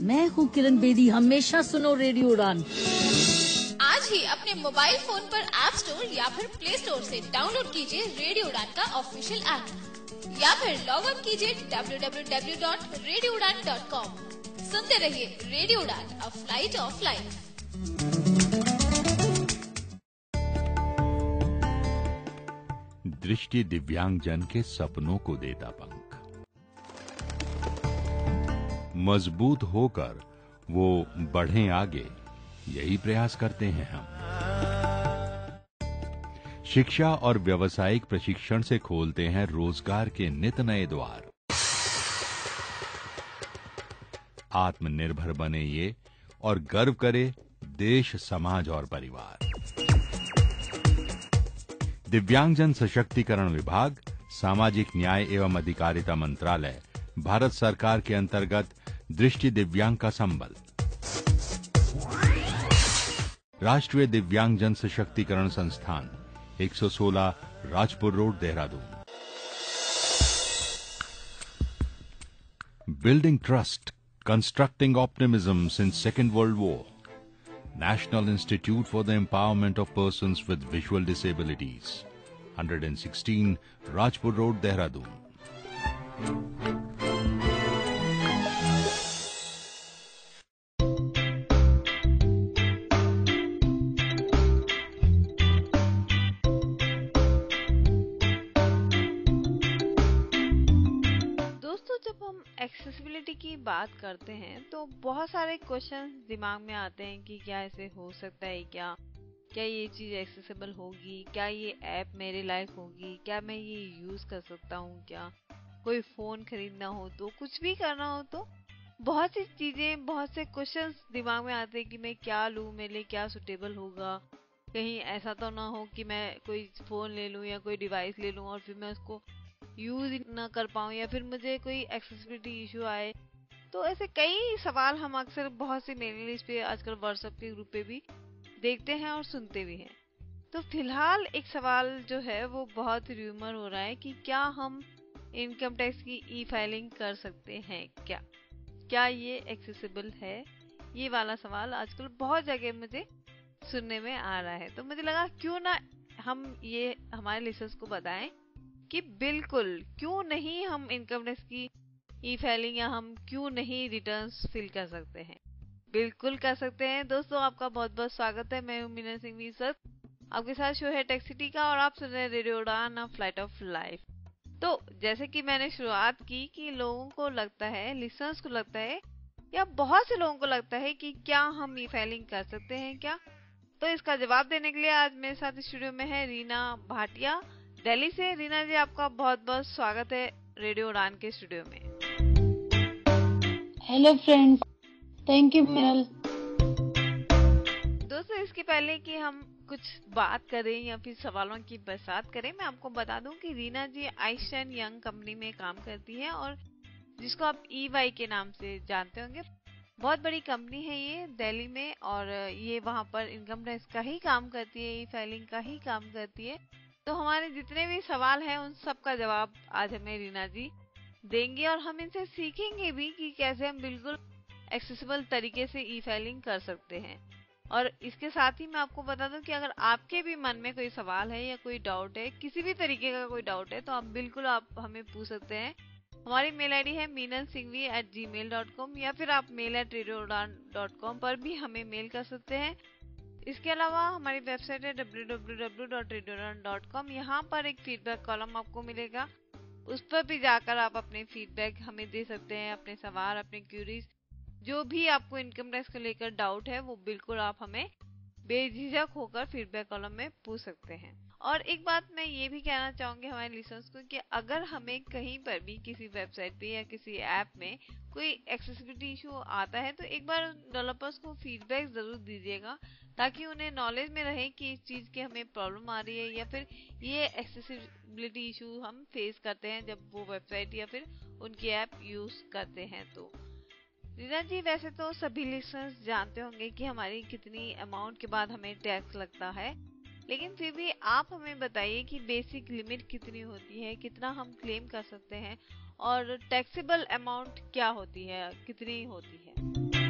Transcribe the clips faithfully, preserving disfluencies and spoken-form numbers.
मैं हूँ किरण बेदी। हमेशा सुनो रेडियो उड़ान। आज ही अपने मोबाइल फोन पर ऐप स्टोर या फिर प्ले स्टोर से डाउनलोड कीजिए रेडियो उड़ान का ऑफिशियल ऐप या फिर लॉग ऑन कीजिए W W W dot radio Udaan dot com. सुनते रहिए radio Udaan, a flight of life. दृष्टि दिव्यांगजन के सपनों को देता पंख, मजबूत होकर वो बढ़ें आगे, यही प्रयास करते हैं हम। शिक्षा और व्यावसायिक प्रशिक्षण से खोलते हैं रोजगार के नित नए द्वार। आत्मनिर्भर बने ये और गर्व करे देश, समाज और परिवार। दिव्यांगजन सशक्तिकरण विभाग, सामाजिक न्याय एवं अधिकारिता मंत्रालय, भारत सरकार के अंतर्गत दृष्टि दिव्यांग का संबल। राष्ट्रीय दिव्यांगजन सशक्तिकरण संस्थान, एक सौ सोलह Rajpur road, Dehradun. Building trust, constructing optimism since second world war. National Institute for the Empowerment of Persons with Visual Disabilities, one sixteen Rajpur Road, Dehradun. Accessibility की बात करते हैं तो बहुत सारे क्वेश्चंस दिमाग में आते हैं कि क्या ऐसे हो सकता है, क्या क्या ये चीज़ एक्सेसिबल होगी, क्या ये ऐप मेरे लायक होगी, क्या मैं ये यूज़ कर सकता हूँ, क्या कोई फ़ोन खरीदना हो तो, कुछ भी करना हो तो बहुत सी चीज़ें, बहुत से क्वेश्चंस दिमाग में आते हैं कि मैं क्या लूँ, मेरे लिए क्या सुटेबल होगा। कहीं ऐसा तो ना हो कि मैं कोई फ़ोन ले लूँ या कोई डिवाइस ले लूँ और फिर मैं उसको यूज ना कर पाऊँ या फिर मुझे कोई एक्सेसिबिलिटी इशू आए। तो ऐसे कई सवाल हम अक्सर बहुत सी मेलिंग लिस्ट पे, आजकल व्हाट्सएप के ग्रुप पे भी देखते हैं और सुनते भी हैं। तो फिलहाल एक सवाल जो है वो बहुत र्यूमर हो रहा है कि क्या हम इनकम टैक्स की ई फाइलिंग कर सकते हैं, क्या क्या ये एक्सेसिबल है? ये वाला सवाल आजकल बहुत जगह मुझे सुनने में आ रहा है। तो मुझे लगा क्यों ना हम ये हमारे लिसनर्स को बताएं कि बिल्कुल क्यों नहीं हम इनकम टैक्स की ई फाइलिंग या हम क्यों नहीं रिटर्न्स फिल कर सकते हैं। बिल्कुल कर सकते हैं। दोस्तों, आपका बहुत बहुत स्वागत है। मैं हूं मीना सिंह सर, आपके साथ शो है टेक्सिटी का और आप सुन रहे हैं radio Udaan, a flight of life. तो जैसे कि मैंने शुरुआत की कि लोगों को लगता है, लिसनर्स को लगता है या बहुत से लोगों को लगता है कि क्या हम ई फाइलिंग कर सकते हैं क्या। तो इसका जवाब देने के लिए आज मेरे साथ स्टूडियो में है रीना भाटिया, दिल्ली से। रीना जी, आपका बहुत बहुत स्वागत है रेडियो उड़ान के स्टूडियो में। हेलो फ्रेंड्स, थैंक यू मिनल। दोस्तों, इसके पहले कि हम कुछ बात करें या फिर सवालों की बरसात करें, मैं आपको बता दूं कि रीना जी आइस्टर्न यंग कंपनी में काम करती है और जिसको आप ई वाई के नाम से जानते होंगे। बहुत बड़ी कंपनी है ये दिल्ली में और ये वहाँ पर इनकम टैक्स का ही काम करती है, ई फाइलिंग का ही काम करती है। तो हमारे जितने भी सवाल हैं उन सब का जवाब आज हमें रीना जी देंगे और हम इनसे सीखेंगे भी कि कैसे हम बिल्कुल एक्सेसिबल तरीके से ई फाइलिंग कर सकते हैं। और इसके साथ ही मैं आपको बता दूं कि अगर आपके भी मन में कोई सवाल है या कोई डाउट है, किसी भी तरीके का कोई डाउट है, तो आप बिल्कुल आप हमें पूछ सकते हैं। हमारी मेल आईडी है Meenal Singhvi at gmail dot com या फिर आप mail at radio Udaan dot com पर भी हमें मेल कर सकते हैं। इसके अलावा हमारी वेबसाइट है W W W dot radio Udaan dot com. यहाँ पर एक फीडबैक कॉलम आपको मिलेगा, उस पर भी जाकर आप अपने फीडबैक हमें दे सकते हैं। अपने सवाल, अपने क्यूरीज, जो भी आपको इनकम टैक्स को लेकर डाउट है वो बिल्कुल आप हमें बेझिझक होकर फीडबैक कॉलम में पूछ सकते हैं। और एक बात मैं ये भी कहना चाहूंगी हमारे लिसनर्स को कि अगर हमें कहीं पर भी किसी वेबसाइट पे या किसी ऐप में कोई एक्सेसिबिलिटी इशू आता है तो एक बार डेवलपर्स को फीडबैक जरूर दीजिएगा, ताकि उन्हें नॉलेज में रहे कि इस चीज़ की हमें प्रॉब्लम आ रही है या फिर ये एक्सेसिबिलिटी इशू हम फेस करते हैं जब वो वेबसाइट या फिर उनकी ऐप यूज़ करते हैं। तो रीना जी, वैसे तो सभी लिसनर्स जानते होंगे कि हमारी कितनी अमाउंट के बाद हमें टैक्स लगता है, लेकिन फिर भी आप हमें बताइए कि बेसिक लिमिट कितनी होती है, कितना हम क्लेम कर सकते हैं और टैक्सेबल अमाउंट क्या होती है, कितनी होती है।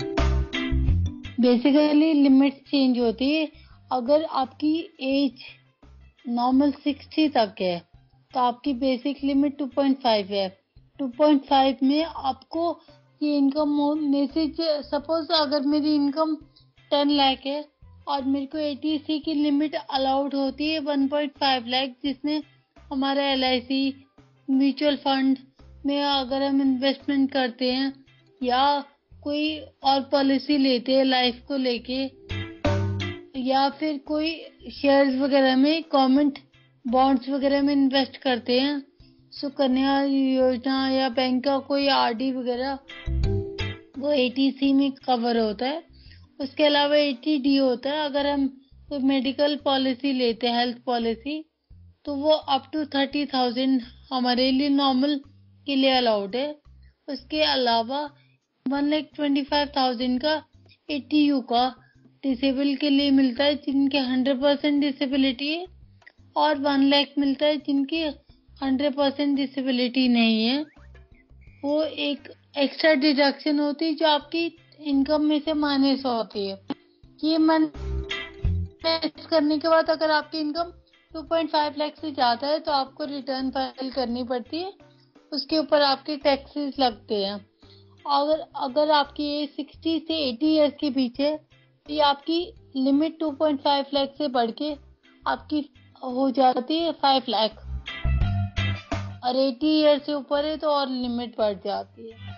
बेसिकली लिमिट चेंज होती है। अगर आपकी एज नॉर्मल सिक्सटी तक है तो आपकी basic limit two point five है। टू पॉइंट फाइव में आपको ये इनकम में से, सपोज अगर मेरी इनकम टेन लाख है और मेरे को एटीसी की लिमिट अलाउड होती है वन पॉइंट फाइव लाख, जिसमें हमारा L I C mutual fund में अगर हम इन्वेस्टमेंट करते हैं या कोई और पॉलिसी लेते हैं लाइफ को लेके, या फिर कोई शेयर्स वगैरह में, गवर्नमेंट बॉन्ड्स वगैरह में इन्वेस्ट करते हैं, सुकन्या योजना या बैंक का कोई आरडी वगैरह, वो एटीसी में कवर होता है। उसके अलावा एटीडी होता है। अगर हम कोई मेडिकल पॉलिसी लेते हैं, हेल्थ पॉलिसी, तो वो अप टू थर्टी थाउजेंड हमारे लिए नॉर्मल के लिए अलाउड है। उसके अलावा one lakh twenty five thousand का एटीयू का डिसेबल के लिए मिलता है जिनके हंड्रेड परसेंट डिसेबिलिटी है, और वन लाख मिलता है जिनकी हंड्रेड परसेंट डिसेबिलिटी नहीं है। वो एक एक्स्ट्रा डिडक्शन होती है जो आपकी इनकम में से माइनस होती है। ये माइनस करने के बाद अगर आपकी income two point five lakh से ज्यादा है तो आपको रिटर्न फाइल करनी पड़ती है। उसके ऊपर आपके टैक्सेस लगते हैं। अगर अगर आपकी एज सिक्सटी से एटी इयर्स के पीछे, ये आपकी limit two point five lakh से बढ़ के आपकी हो जाती है फाइव लाख, और एटी इयर्स से ऊपर है तो और लिमिट बढ़ जाती है।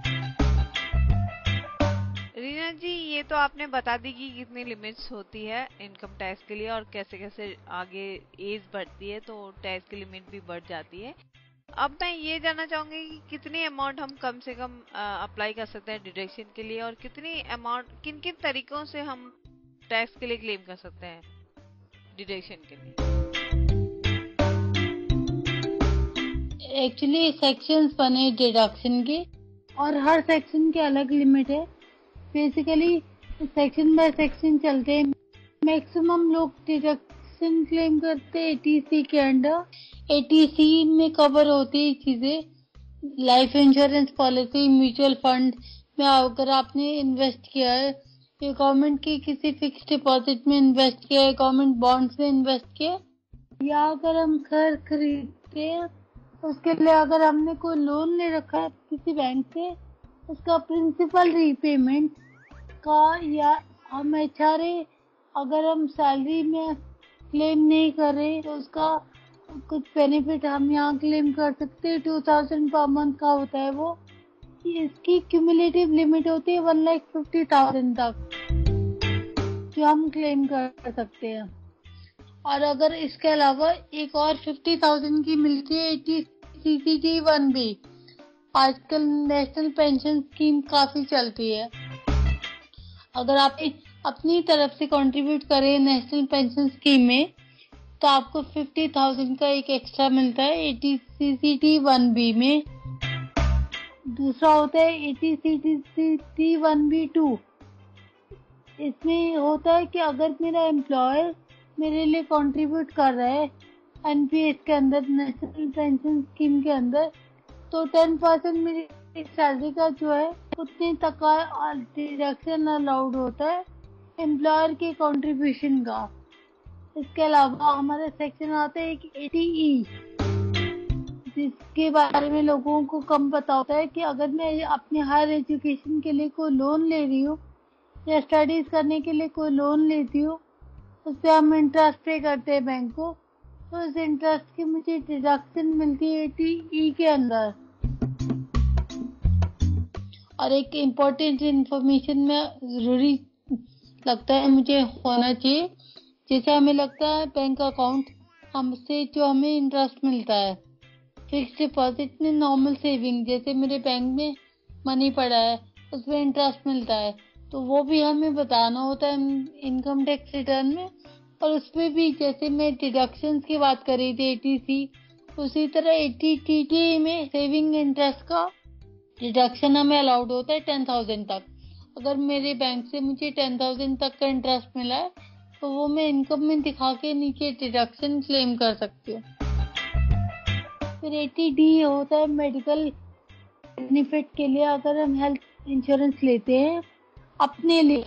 रीना जी, ये तो आपने बता दी कि कितनी लिमिट्स होती है इनकम टैक्स के लिए और कैसे कैसे आगे एज बढ़ती है तो टैक्स की लिमिट भी बढ़ जाती है। अब मैं ये जानना चाहूंगी कि कितनी अमाउंट हम कम से कम अप्लाई कर सकते हैं डिडक्शन के लिए, और कितनी अमाउंट किन किन तरीकों से हम टैक्स के लिए क्लेम कर सकते हैं डिडक्शन के लिए। एक्चुअली सेक्शंस बने डिडक्शन के और हर सेक्शन के अलग लिमिट है। बेसिकली सेक्शन बाय सेक्शन चलते हैं। मैक्सिमम लोग डिडक्शन क्लेम करते हैं एटीसी के अंडर। एटीसी में कवर होती है चीजें, life insurance policy, mutual fund में अगर आपने इन्वेस्ट किया है, या गवर्नमेंट की किसी फिक्स डिपॉजिट में इन्वेस्ट किया है, गवर्नमेंट बॉन्ड्स में इन्वेस्ट किया, या अगर हम घर खरीदते हैं उसके लिए अगर हमने कोई लोन ले रखा है किसी बैंक से, उसका प्रिंसिपल रीपेमेंट का, या हम एचआरए अगर हम सैलरी में क्लेम नहीं कर रहे तो उसका कुछ बेनिफिट हम यहाँ क्लेम कर सकते हैं। टू थाउजेंड पर मंथ का होता है वो। इसकी क्यूमुलेटिव लिमिट होती है वन लाख फिफ्टी थाउजेंड तक जो हम क्लेम कर सकते हैं। और अगर इसके अलावा एक और फिफ्टी थाउजेंड की मिलती है टीसीटी वन बी। आजकल नेशनल पेंशन स्कीम काफी चलती है। अगर आप अपनी तरफ से कंट्रीब्यूट करें नेशनल पेंशन स्कीम में तो आपको फिफ्टी थाउजेंड का एक एक्स्ट्रा मिलता है एटीसीटी वन बी में। दूसरा होता है एटीसीटी वन बी टू। इसमें होता है कि अगर मेरा एम्प्लॉयर मेरे लिए कंट्रीब्यूट कर रहा है एनपीएस के अंदर, नेशनल पेंशन स्कीम के अंदर, तो टेन परसेंट मेरी सैलरी का जो है उतने तक का डिडक्शन अलाउड होता है एम्प्लॉयर के कंट्रीब्यूशन का। इसके अलावा हमारे सेक्शन आता है एक एटीई, जिसके बारे में लोगों को कम पता होता है कि अगर मैं अपने हायर एजुकेशन के लिए कोई लोन ले रही हूँ या स्टडीज करने के लिए कोई लोन लेती हूँ, उस पर हम इंटरेस्ट पे करते हैं बैंक को, तो उस इंटरेस्ट की मुझे डिडक्शन मिलती है एटीई के अंदर। और एक इम्पोर्टेंट इंफॉर्मेशन में जरूरी लगता है मुझे होना चाहिए, जैसे हमें लगता है बैंक अकाउंट हमसे जो हमें इंटरेस्ट मिलता है फिक्स डिपॉजिट में, नॉर्मल सेविंग जैसे मेरे बैंक में मनी पड़ा है उसमें इंटरेस्ट मिलता है, तो वो भी हमें बताना होता है इनकम टैक्स रिटर्न में। और उसमें भी जैसे मैं डिडक्शंस की बात कर रही थी एटीसी, उसी तरह एटीटी में सेविंग इंटरेस्ट का डिडक्शन हमें अलाउड होता है टेन थाउजेंड तक। अगर मेरे बैंक से मुझे टेन थाउजेंड तक का इंटरेस्ट मिला है तो वो मैं इनकम में दिखा के नीचे डिडक्शन क्लेम कर सकती हूँ। फिर एटीडी होता है मेडिकल बेनिफिट के लिए। अगर हम हेल्थ इंश्योरेंस लेते हैं अपने लिए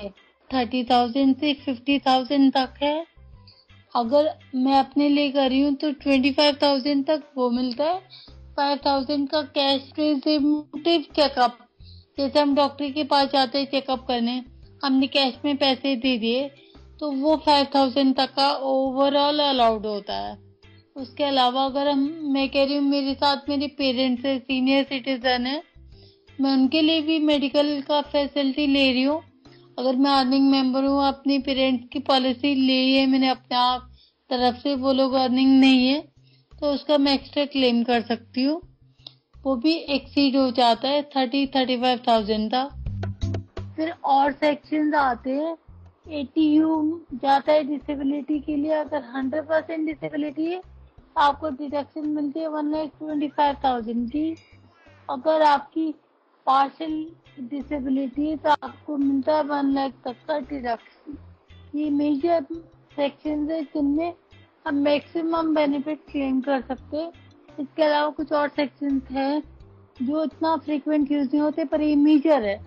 थर्टी थाउजेंड से फिफ्टी थाउजेंड तक है। अगर मैं अपने लिए कर रही हूँ तो ट्वेंटी फाइव थाउजेंड तक वो मिलता है। फाइव थाउजेंड का कैश प्रिवेंटिव चेकअप, जैसे हम डॉक्टर के पास जाते हैं चेकअप करने, हमने कैश में पैसे दे दिए तो वो फाइव थाउजेंड तक का ओवरऑल अलाउड होता है। उसके अलावा अगर हम मैं कह रही हूँ मेरे साथ मेरे पेरेंट्स है, सीनियर सिटीजन है, मैं उनके लिए भी मेडिकल का फैसिलिटी ले रही हूँ। अगर मैं अर्निंग मेंबर हूँ, अपनी पेरेंट्स की पॉलिसी ली है मैंने अपने आप तरफ से, वो लोग अर्निंग नहीं है तो उसका मैं एक्स्ट्रा क्लेम कर सकती हूँ। वो भी एक्सीड हो जाता है थर्टी थर्टी फाइव थाउजेंड का। फिर और सेक्शन आते हैं। एटीयू जाता है डिसेबिलिटी के लिए। अगर हंड्रेड परसेंट डिसेबिलिटी है आपको डिडक्शन मिलती है one lakh twenty five thousand की। अगर आपकी पार्शियल डिसेबिलिटी है तो आपको मिलता है वन लाख तक का डिडक्शन। ये मेजर सेक्शन है जिनमें हम मैक्सिमम बेनिफिट क्लेम कर सकते हैं। इसके अलावा कुछ और सेक्शन हैं जो इतना फ्रीक्वेंट यूज नहीं होते पर ये मेजर है।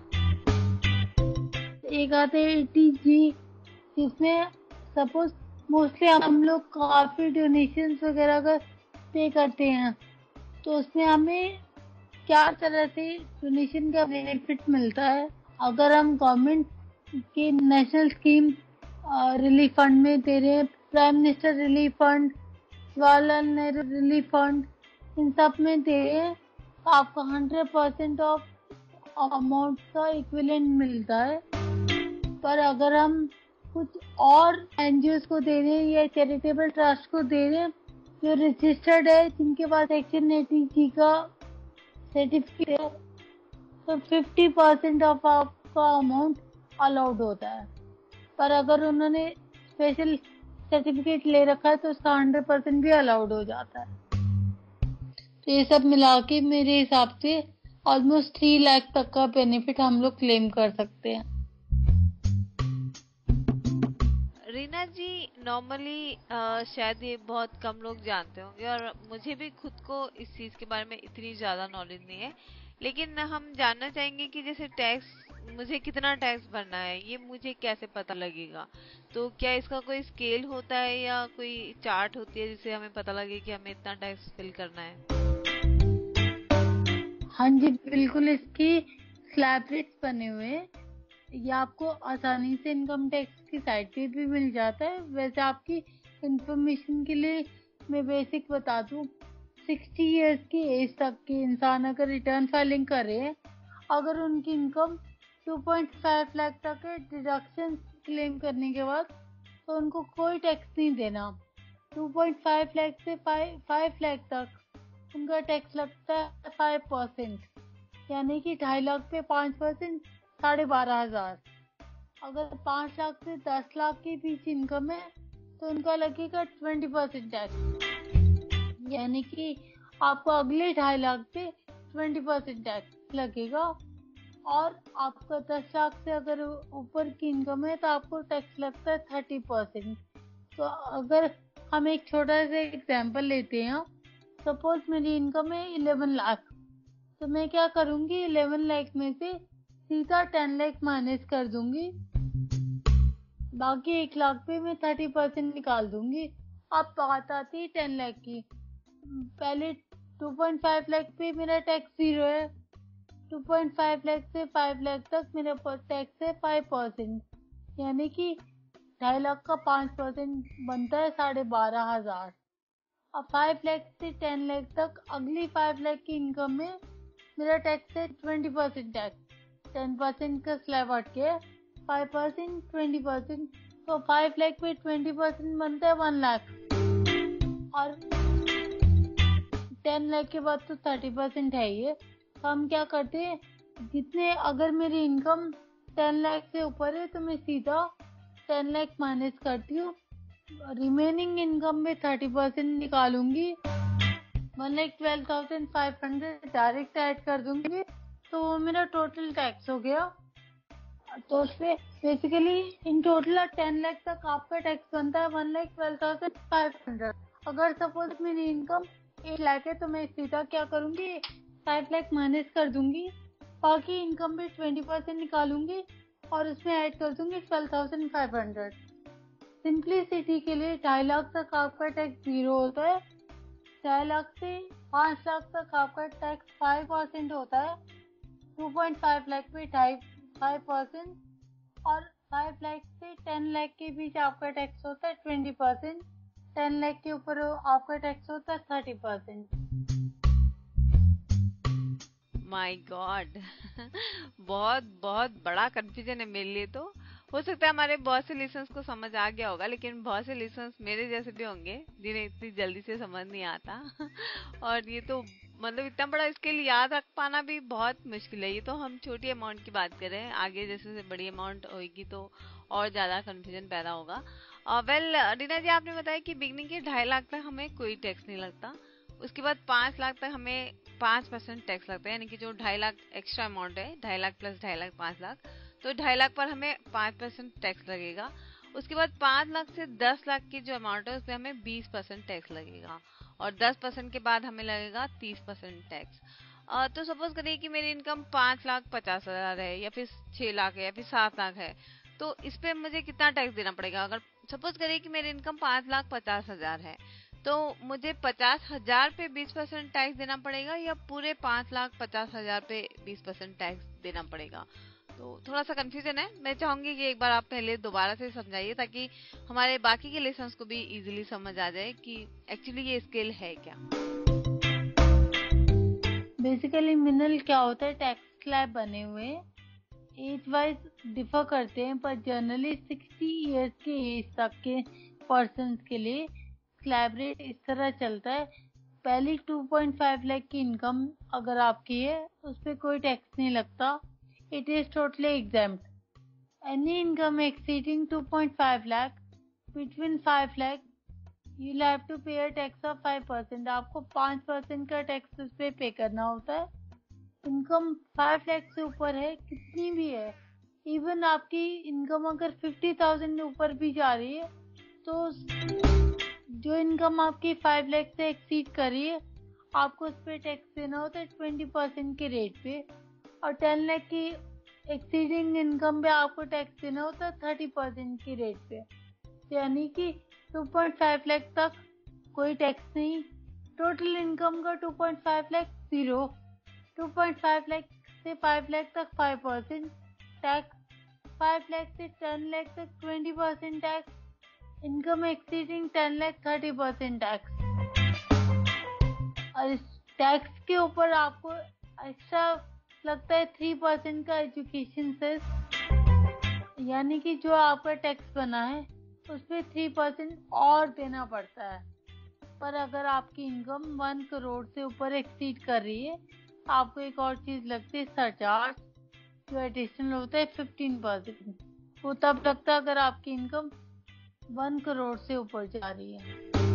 एक आते हैं एटी जी, जिसमें सपोज मोस्टली हम लोग काफी डोनेशंस वगैरह का पे करते हैं तो उसमें हमें चार तरह से डोनेशन का बेनिफिट मिलता है। अगर हम गवर्नमेंट के नेशनल स्कीम रिलीफ फंड में दे रहे हैं, prime minister relief fund, Jawaharlal Nehru relief fund, इन सब में दे रहे हैं तो आपको हंड्रेड परसेंट ऑफ अमाउंट का इक्विवेलेंट मिलता है। पर अगर हम कुछ और एनजीओ को दे रहे हैं या चैरिटेबल ट्रस्ट को दे रहे हैं जो रजिस्टर्ड है, जिनके पास सेक्शन एटी जी का सर्टिफिकेट है, तो फिफ्टी परसेंट ऑफ आपका अमाउंट अलाउड होता है। पर अगर उन्होंने स्पेशल सर्टिफिकेट ले रखा है तो उसका हंड्रेड परसेंट भी अलाउड हो जाता है। तो ये सब मिला के मेरे हिसाब से ऑलमोस्ट थ्री लाख तक का बेनिफिट हम लोग क्लेम कर सकते हैं। रीना जी, नॉर्मली शायद ये बहुत कम लोग जानते होंगे और मुझे भी खुद को इस चीज के बारे में इतनी ज्यादा नॉलेज नहीं है, लेकिन हम जानना चाहेंगे कि जैसे टैक्स, मुझे कितना टैक्स भरना है ये मुझे कैसे पता लगेगा? तो क्या इसका कोई स्केल होता है या कोई चार्ट होती है जिससे हमें पता लगे कि हमें इतना टैक्स फिल करना है? हाँ जी बिल्कुल, इसकी स्लैब रेट्स बने हुए हैं। ये आपको आसानी से इनकम टैक्स की साइट पे भी मिल जाता है। वैसे आपकी इंफॉर्मेशन के लिए मैं बेसिक बता दूं, सिक्सटी इयर्स की एज तक के इंसान अगर रिटर्न फाइलिंग कर रहे हैं, अगर उनकी income two point five lakh तक है, डिडक्शन क्लेम करने के बाद तो उनको कोई टैक्स नहीं देना। टू पॉइंट फाइव लाख से फाइव लाख तक उनका टैक्स लगता है फाइव परसेंट, यानी कि ढाई लाख पे पाँच परसेंट, साढ़े बारह हजार। अगर पाँच लाख से दस लाख के बीच इनकम है तो उनका लगेगा ट्वेंटी परसेंट टैक्स, यानी कि आपको अगले ढाई लाख पे ट्वेंटी परसेंट टैक्स लगेगा। और आपका दस लाख से अगर ऊपर की इनकम है तो आपको टैक्स लगता है थर्टी परसेंट। तो अगर हम एक छोटा सा एग्जाम्पल लेते हैं, सपोज मेरी इनकम है इलेवन लाख, तो मैं क्या करूंगी, इलेवन लाख में से सीधा टेन लाख माइनस कर दूंगी, बाकी एक लाख पे मैं थर्टी परसेंट निकाल दूंगी। अब बात आती है टेन लाख की। पहले टू पॉइंट फाइव लाख पे मेरा टैक्स जीरो है, टू पॉइंट फाइव लाख से फाइव लाख तक मेरा टैक्स है फाइव परसेंट, यानी कि ढाई लाख का पाँच परसेंट बनता है साढ़े बारह हजार। अब फाइव लाख से टेन लाख तक अगली फाइव लाख की इनकम में मेरा टैक्स है twenty percent tax, ten percent का स्लैब हट के फाइव परसेंट ट्वेंटी परसेंट, तो फाइव लाख पे ट्वेंटी परसेंट बनता है वन लाख। और टेन लाख के बाद तो थर्टी परसेंट है ही है। तो हम क्या करते हैं, जितने अगर मेरी इनकम टेन लाख से ऊपर है तो मैं सीधा टेन लाख माइनस करती हूँ, रिमेनिंग इनकम में थर्टी परसेंट निकालूंगी, one lakh twelve thousand five hundred direct add कर दूंगी, तो वो मेरा टोटल टैक्स हो गया। तो उसमें basically in total ten lakh तक आपका टैक्स बनता है one lakh twelve thousand five hundred. अगर सपोज मेरी इनकम एट लाख है तो मैं सीधा क्या करूंगी, फाइव लाख माइनस कर दूंगी, बाकी इनकम पे ट्वेंटी परसेंट निकालूंगी, और उसमें ऐड कर दूंगी twelve thousand five hundred. Simplicity के लिए ढाई लाख तक आपका टैक्स जीरो होता है, ढाई लाख से पाँच लाख तक आपका टैक्स फाइव परसेंट होता है, टू पॉइंट फाइव लाख पे ढाई फाइव परसेंट, और फाइव लाख से टेन लाख के बीच आपका टैक्स होता है ट्वेंटी परसेंट, टेन लाख के ऊपर आपका टैक्स होता है थर्टी परसेंट। माय गॉड बहुत बहुत बड़ा कंफ्यूजन है मेरे लिए। तो हो सकता है हमारे बहुत से लिसनर्स को समझ आ गया होगा, लेकिन बहुत से लिसनर्स मेरे जैसे भी होंगे जिन्हें इतनी जल्दी से समझ नहीं आता और ये तो मतलब इतना बड़ा स्केल याद रख पाना भी बहुत मुश्किल है। ये तो हम छोटी अमाउंट की बात कर रहे हैं, आगे जैसे जैसे बड़ी अमाउंट होगी तो और ज्यादा कंफ्यूजन पैदा होगा। वेल रीना जी, आपने बताया कि बिगनिंग के ढाई लाख तक हमें कोई टैक्स नहीं लगता, उसके बाद पांच लाख तक हमें पांच परसेंट टैक्स लगता है, यानी कि जो ढाई लाख एक्स्ट्रा अमाउंट है, ढाई लाख प्लस ढाई लाख पांच लाख, तो ढाई लाख पर हमें पांच परसेंट टैक्स लगेगा। उसके बाद पांच लाख से दस लाख की जो अमाउंट है उसमें हमें बीस परसेंट टैक्स लगेगा, और दस परसेंट के बाद हमें लगेगा तीस परसेंट टैक्स। तो सपोज करिए कि मेरी इनकम पांच लाख पचास हजार है, या फिर छह लाख है, या फिर सात लाख है, तो इस पे मुझे कितना टैक्स देना पड़ेगा? अगर सपोज करिए कि मेरी इनकम पांच लाख पचास हजार है, तो मुझे पचास हजार पे बीस परसेंट टैक्स देना पड़ेगा, या पूरे पांच लाख पचास हजार पे बीस परसेंट टैक्स देना पड़ेगा? तो थोड़ा सा कंफ्यूजन है। मैं चाहूंगी कि एक बार आप पहले दोबारा से समझाइए, ताकि हमारे बाकी के लेसन्स को भी इजीली समझ आ जाए कि एक्चुअली ये स्केल है क्या। बेसिकली मिनल क्या होता है, टैक्स स्लैब बने हुए एज वाइज डिफर करते हैं, पर जनरली सिक्सटी इयर्स के एज तक के पर्सन्स के लिए स्लैब रेट इस तरह चलता है। पहली टू पॉइंट फाइव लाख की इनकम अगर आपकी है उस पर कोई टैक्स नहीं लगता, it is totally exempt. Any income exceeding two point five lakh, between five lakh, you will have to pay a tax of five percent. आपको पाँच परसेंट का टैक्स उस पर पे करना होता है। इनकम फाइव लाख से ऊपर है, कितनी भी है, इवन आपकी इनकम अगर फिफ्टी थाउजेंड ऊपर भी जा रही है, तो जो इनकम आपकी फाइव लाख से एक्सीड कर रही है आपको उस पर टैक्स देना होता है ट्वेंटी परसेंट के रेट पे, और टेन लाख की एक्सीडिंग इनकम पे आपको टैक्स देना होता है थर्टी परसेंट की रेट पे, यानी कि टू पॉइंट फाइव लाख तक कोई टैक्स नहीं। टोटल इनकम का two point five lakh zero, two point five lakh से फाइव लाख तक five percent tax, five lakh से टेन लाख तक twenty percent tax, income exceeding ten lakh thirty percent tax. और इस टैक्स के ऊपर आपको एक्स्ट्रा लगता है थ्री परसेंट का एजुकेशन सेस, यानी कि जो आपका टैक्स बना है उस पर थ्री परसेंट और देना पड़ता है। पर अगर आपकी इनकम वन करोड़ से ऊपर एक्सीड कर रही है आपको एक और चीज लगती है सरचार्ज, जो एडिशनल होता है फिफ्टीन परसेंट, वो तब लगता है अगर आपकी इनकम वन करोड़ से ऊपर जा रही है।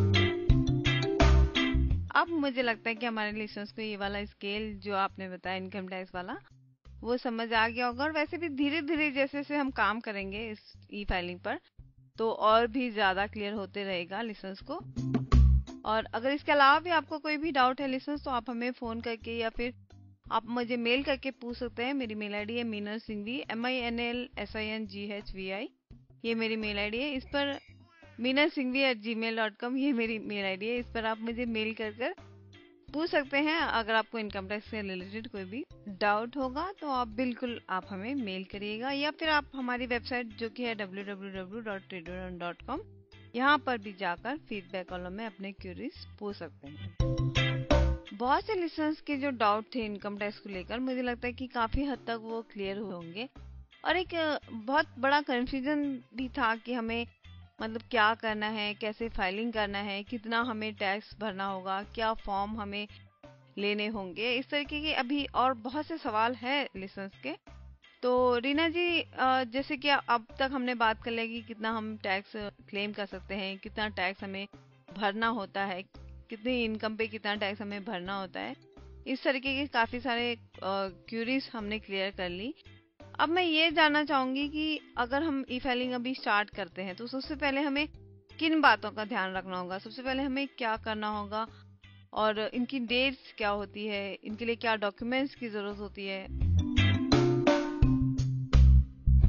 अब मुझे लगता है कि हमारे लिसनर्स को ये वाला स्केल जो आपने बताया इनकम टैक्स वाला, वो समझ आ गया होगा। और वैसे भी धीरे धीरे जैसे जैसे हम काम करेंगे इस ई फाइलिंग पर, तो और भी ज्यादा क्लियर होते रहेगा लिसनर्स को। और अगर इसके अलावा भी आपको कोई भी डाउट है लिसनर्स, तो आप हमें फोन करके या फिर आप मुझे मेल करके पूछ सकते हैं। मेरी मेल आईडी है Meenal Singhvi, M I N L S I N G H V I, ये मेरी मेल आईडी है। इस पर Meenal Singhvi at gmail dot com, ये मेरी मेल आईडी है। इस पर आप मुझे मेल कर कर पूछ सकते हैं। अगर आपको इनकम टैक्स से रिलेटेड कोई भी डाउट होगा तो आप बिल्कुल आप हमें मेल करिएगा, या फिर आप हमारी वेबसाइट जो कि है W W W dot radio Udaan dot com, यहाँ पर भी जाकर फीडबैक कॉलम में अपने क्यूरीज पूछ सकते हैं। बहुत से लिसनर्स के जो डाउट थे इनकम टैक्स को लेकर, मुझे लगता है कि काफी हद तक वो क्लियर होंगे। और एक बहुत बड़ा कंफ्यूजन भी था कि हमें मतलब क्या करना है, कैसे फाइलिंग करना है, कितना हमें टैक्स भरना होगा, क्या फॉर्म हमें लेने होंगे, इस तरीके के अभी और बहुत से सवाल हैं लिसनर्स के। तो रीना जी, जैसे कि अब तक हमने बात कर लिया कि कितना हम टैक्स क्लेम कर सकते हैं, कितना टैक्स हमें भरना होता है, कितनी इनकम पे कितना टैक्स हमें भरना होता है, इस तरीके के काफी सारे क्यूरीज हमने क्लियर कर ली। अब मैं ये जानना चाहूंगी कि अगर हम ई फाइलिंग अभी स्टार्ट करते हैं तो सबसे पहले हमें किन बातों का ध्यान रखना होगा, सबसे पहले हमें क्या करना होगा, और इनकी डेट्स क्या होती है, इनके लिए क्या डॉक्यूमेंट्स की जरूरत होती है?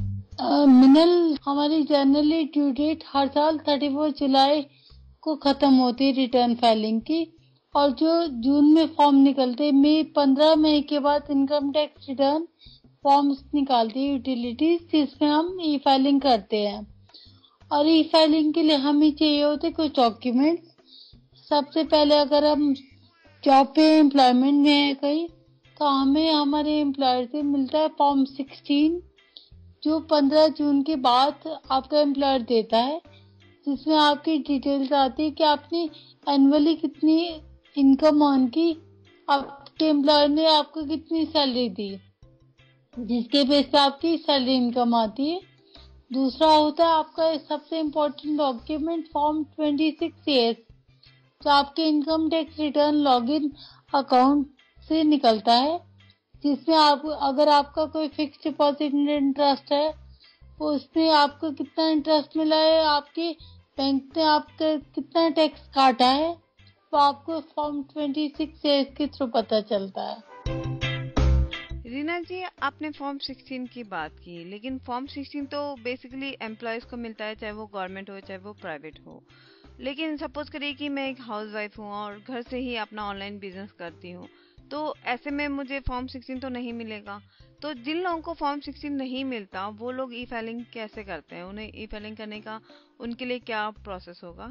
मिनल, हमारी जनरली ड्यू डेट हर साल थर्टी फर्स्ट जुलाई को खत्म होती है रिटर्न फाइलिंग की, और जो जून में फॉर्म निकलते मई पंद्रह मई के बाद इनकम टैक्स रिटर्न फॉर्म्स निकालती है यूटिलिटीज, जिसमें हम ई फाइलिंग करते हैं। और ई फाइलिंग के लिए हमें चाहिए होते कुछ डॉक्यूमेंट्स। सबसे पहले अगर हम जॉब पे एम्प्लॉयमेंट में है कहीं, तो हमें हमारे एम्प्लॉयर से मिलता है फॉर्म सिक्सटीन, जो पंद्रह जून के बाद आपका एम्प्लॉयर देता है, जिसमें आपकी डिटेल्स आती है कि आपने एनुअली कितनी इनकम अर्न की, आपके एम्प्लॉयर ने आपको कितनी सैलरी दी, जिसके बेस पे आपकी सैलरी इनकम आती है। दूसरा होता है आपका सबसे important document form twenty six S, जो आपके income tax return login account से निकलता है, जिसमें आप अगर आपका कोई फिक्स डिपॉजिट इंटरेस्ट है, तो उसमें आपको कितना इंटरेस्ट मिला है, आपके बैंक ने आपका कितना टैक्स काटा है, तो आपको फॉर्म ट्वेंटी सिक्स एस के थ्रू पता चलता है। रीना जी, आपने फॉर्म सिक्सटीन की बात की, लेकिन फॉर्म सिक्सटीन तो बेसिकली एम्प्लॉयज को मिलता है, चाहे वो गवर्नमेंट हो चाहे वो प्राइवेट हो। लेकिन सपोज करिए कि मैं एक हाउसवाइफ हूँ और घर से ही अपना ऑनलाइन बिजनेस करती हूँ, तो ऐसे में मुझे फॉर्म सिक्सटीन तो नहीं मिलेगा। तो जिन लोगों को फॉर्म सिक्सटीन नहीं मिलता, वो लोग ई फाइलिंग कैसे करते हैं? उन्हें ई फाइलिंग करने का उनके लिए क्या प्रोसेस होगा?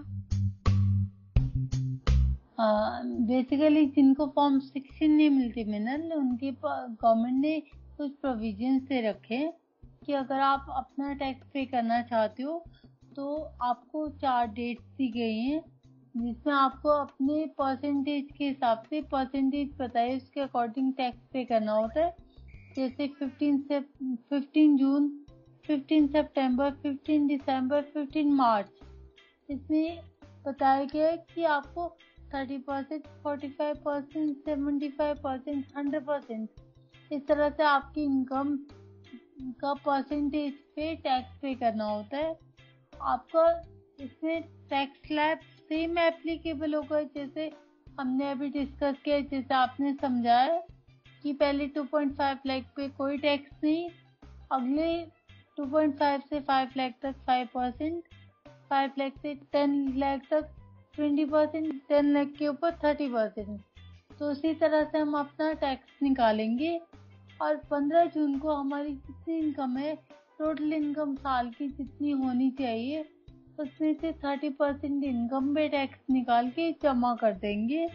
बेसिकली जिनको फॉर्म सिक्सटीन नहीं मिलती मिनल, उनके गवर्नमेंट ने कुछ प्रोविजन से रखे कि अगर आप अपना टैक्स पे करना चाहते हो, तो आपको चार डेट्स दी गई हैं, जिसमें आपको अपने परसेंटेज के हिसाब से परसेंटेज पता है, उसके अकॉर्डिंग टैक्स पे करना होता है। जैसे फिफ्टीन से फिफ्टीन जून, फिफ्टीन सितंबर, फिफ्टीन दिसंबर, फिफ्टीन मार्च, इसमें बताया गया है कि आपको thirty percent, forty five percent, seventy five percent, hundred percent इस तरह से आपकी इनकम का परसेंटेज पे टैक्स पे करना होता है। आपका इसमें टैक्स स्लैब सेम एप्लीकेबल होगा जैसे हमने अभी डिस्कस किया, जैसे आपने समझाया कि पहले टू पॉइंट फाइव लाख पे कोई टैक्स नहीं, अगले टू पॉइंट फाइव से फाइव लाख तक फाइव परसेंट, फाइव लाख से टेन लाख तक ट्वेंटी परसेंट, टेन लाख के ऊपर थर्टी परसेंट। तो उसी तरह से हम अपना टैक्स निकालेंगे, और पंद्रह जून को हमारी जितनी इनकम है, टोटल इनकम साल की जितनी होनी चाहिए, उसमें से थर्टी परसेंट इनकम पे टैक्स निकाल के जमा कर देंगे।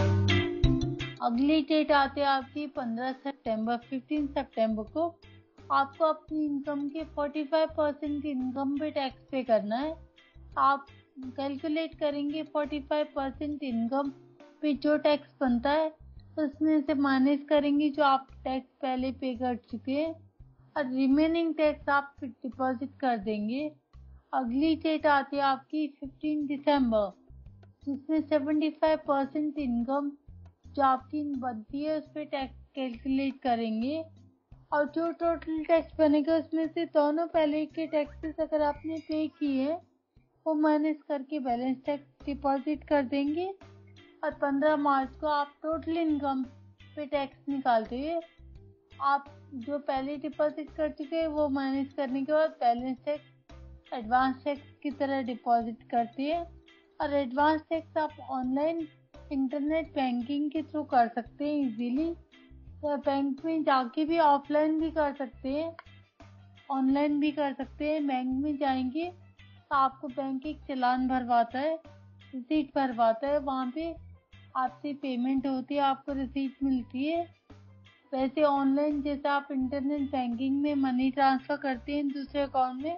अगली डेट आती है आपकी पंद्रह सितंबर, फिफ्टीन सितंबर को आपको अपनी इनकम के फोर्टी फाइव परसेंट इनकम पे टैक्स पे करना है। आप कैलकुलेट करेंगे फोर्टी फाइव परसेंट इनकम पे जो टैक्स बनता है, उसमें से माइनस करेंगे जो आप टैक्स पहले पे कर चुके हैं, और रिमेनिंग टैक्स आप डिपॉजिट कर देंगे। अगली डेट आती है आपकी फिफ्टीन दिसंबर, जिसमें सेवेंटी फाइव परसेंट इनकम जो आपकी बनती है उस पर टैक्स कैलकुलेट करेंगे, और जो टोटल टैक्स बनेगा उसमें से दोनों पहले के टैक्सेस अगर आपने पे किए वो माइनस करके बैलेंस टैक्स डिपॉजिट कर देंगे, और पंद्रह मार्च को आप टोटल इनकम पे टैक्स निकालते हुए आप जो पहले डिपॉजिट कर चुके हैं वो माइनस करने के बाद बैलेंस टैक्स एडवांस टैक्स की तरह डिपॉजिट करते हैं। और एडवांस टैक्स आप ऑनलाइन इंटरनेट बैंकिंग के थ्रू कर सकते हैं इजीली, या बैंक में जाके भी ऑफलाइन भी कर सकते हैं, ऑनलाइन भी कर सकते हैं। बैंक में जाएंगे तो आपको बैंक एक चालान भरवाता है, रिसीट भरवाता है, वहाँ पे आपसे पेमेंट होती है, आपको रिसीट मिलती है। वैसे ऑनलाइन जैसे आप इंटरनेट बैंकिंग में मनी ट्रांसफर करते हैं दूसरे अकाउंट में,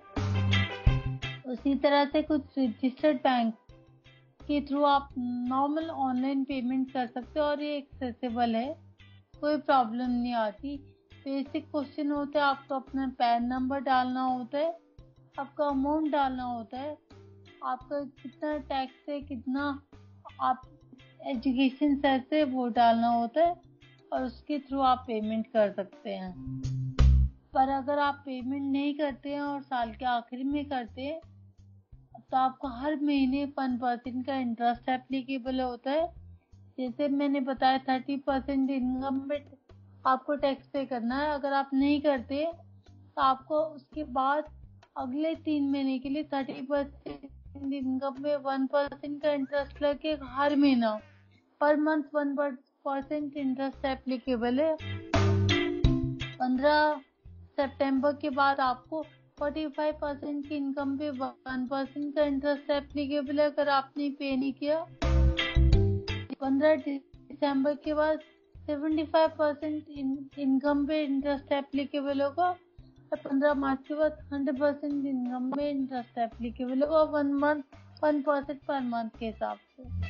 उसी तरह से कुछ रजिस्टर्ड बैंक के थ्रू आप नॉर्मल ऑनलाइन पेमेंट कर सकते हो, और ये एक्सेसिबल है, कोई प्रॉब्लम नहीं आती। बेसिक क्वेश्चन होता है, आपको अपना पैन नंबर डालना होता है, आपका अमाउंट डालना होता है, आपका कितना टैक्स है, कितना आप एजुकेशन सेस है वो डालना होता है, और उसके थ्रू आप पेमेंट कर सकते हैं। पर अगर आप पेमेंट नहीं करते हैं और साल के आखिर में करते हैं, तो आपको हर महीने वन परसेंट का इंटरेस्ट एप्लीकेबल होता है। जैसे मैंने बताया थर्टी परसेंट इनकम पे आपको टैक्स पे करना है। अगर आप नहीं करते तो आपको उसके बाद अगले तीन महीने के लिए थर्टी परसेंट इनकम में वन परसेंट का इंटरेस्ट लगे हर महीना, per month one percent interest applicable है। पंद्रह सितंबर के बाद आपको पैंतालीस परसेंट की इनकम पे वन परसेंट का इंटरेस्ट एप्लीकेबल है अगर आपने पे नहीं किया। पंद्रह दिसंबर के बाद पचहत्तर परसेंट इनकम पे इंटरेस्ट एप्लीकेबल होगा और पंद्रह मार्च के बाद सौ परसेंट इनकम पे इंटरेस्ट एप्लीकेबल होगा one month one percent per month के हिसाब से।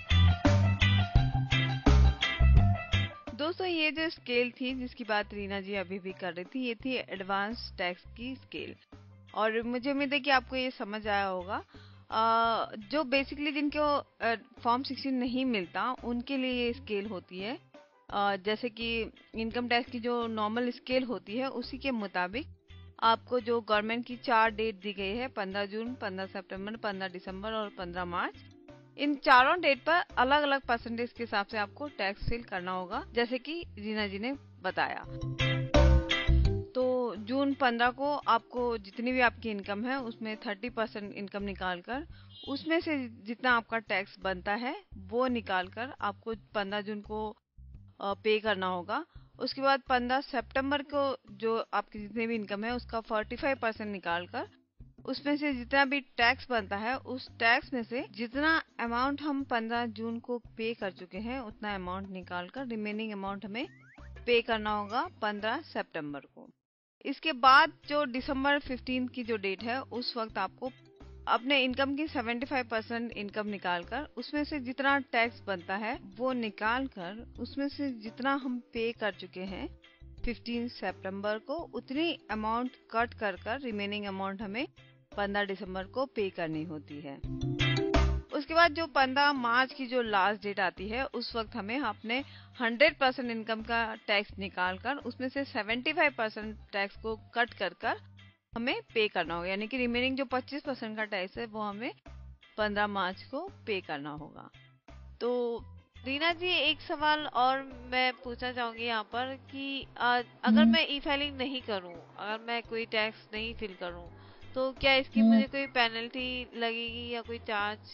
दोस्तों ये जो स्केल थी जिसकी बात रीना जी अभी भी कर रही थी, ये थी एडवांस टैक्स की स्केल। और मुझे उम्मीद है कि आपको ये समझ आया होगा। आ, जो बेसिकली जिनको फॉर्म सिक्सटीन नहीं मिलता उनके लिए ये स्केल होती है। आ, जैसे कि इनकम टैक्स की जो नॉर्मल स्केल होती है उसी के मुताबिक आपको जो गवर्नमेंट की चार डेट दी गई है, पंद्रह जून, पंद्रह सितंबर, पंद्रह दिसंबर और पंद्रह मार्च, इन चारों डेट पर अलग अलग परसेंटेज के हिसाब से आपको टैक्स फिल करना होगा, जैसे कि रीना जी ने बताया। तो जून पंद्रह को आपको जितनी भी आपकी इनकम है उसमें तीस परसेंट इनकम निकालकर उसमें से जितना आपका टैक्स बनता है वो निकालकर आपको पंद्रह जून को पे करना होगा। उसके बाद पंद्रह सितंबर को जो आपकी जितनी भी इनकम है उसका पैंतालीस परसेंट निकालकर उसमें से जितना भी टैक्स बनता है उस टैक्स में से जितना अमाउंट हम पंद्रह जून को पे कर चुके हैं उतना अमाउंट निकालकर रिमेनिंग अमाउंट हमें पे करना होगा पंद्रह सितंबर को। इसके बाद जो दिसंबर पंद्रह की जो डेट है उस वक्त आपको अपने इनकम की पचहत्तर परसेंट इनकम निकालकर उसमें से जितना टैक्स बनता है वो निकालकर उसमें से जितना हम पे कर चुके हैं पंद्रह सितंबर को उतनी अमाउंट कट कर कर रिमेनिंग अमाउंट हमें पंद्रह दिसंबर को पे करनी होती है। उसके बाद जो पंद्रह मार्च की जो लास्ट डेट आती है उस वक्त हमें अपने सौ परसेंट इनकम का टैक्स निकालकर उसमें से पचहत्तर परसेंट टैक्स को कट कर कर हमें पे करना होगा, यानी कि रिमेनिंग जो पच्चीस परसेंट का टैक्स है वो हमें पंद्रह मार्च को पे करना होगा। तो रीना जी एक सवाल और मैं पूछना चाहूंगी यहाँ पर कि आ, अगर मैं ई फाइलिंग नहीं करूँ, अगर मैं कोई टैक्स नहीं फिल करूँ तो क्या इसकी मुझे कोई पेनल्टी लगेगी या कोई चार्ज?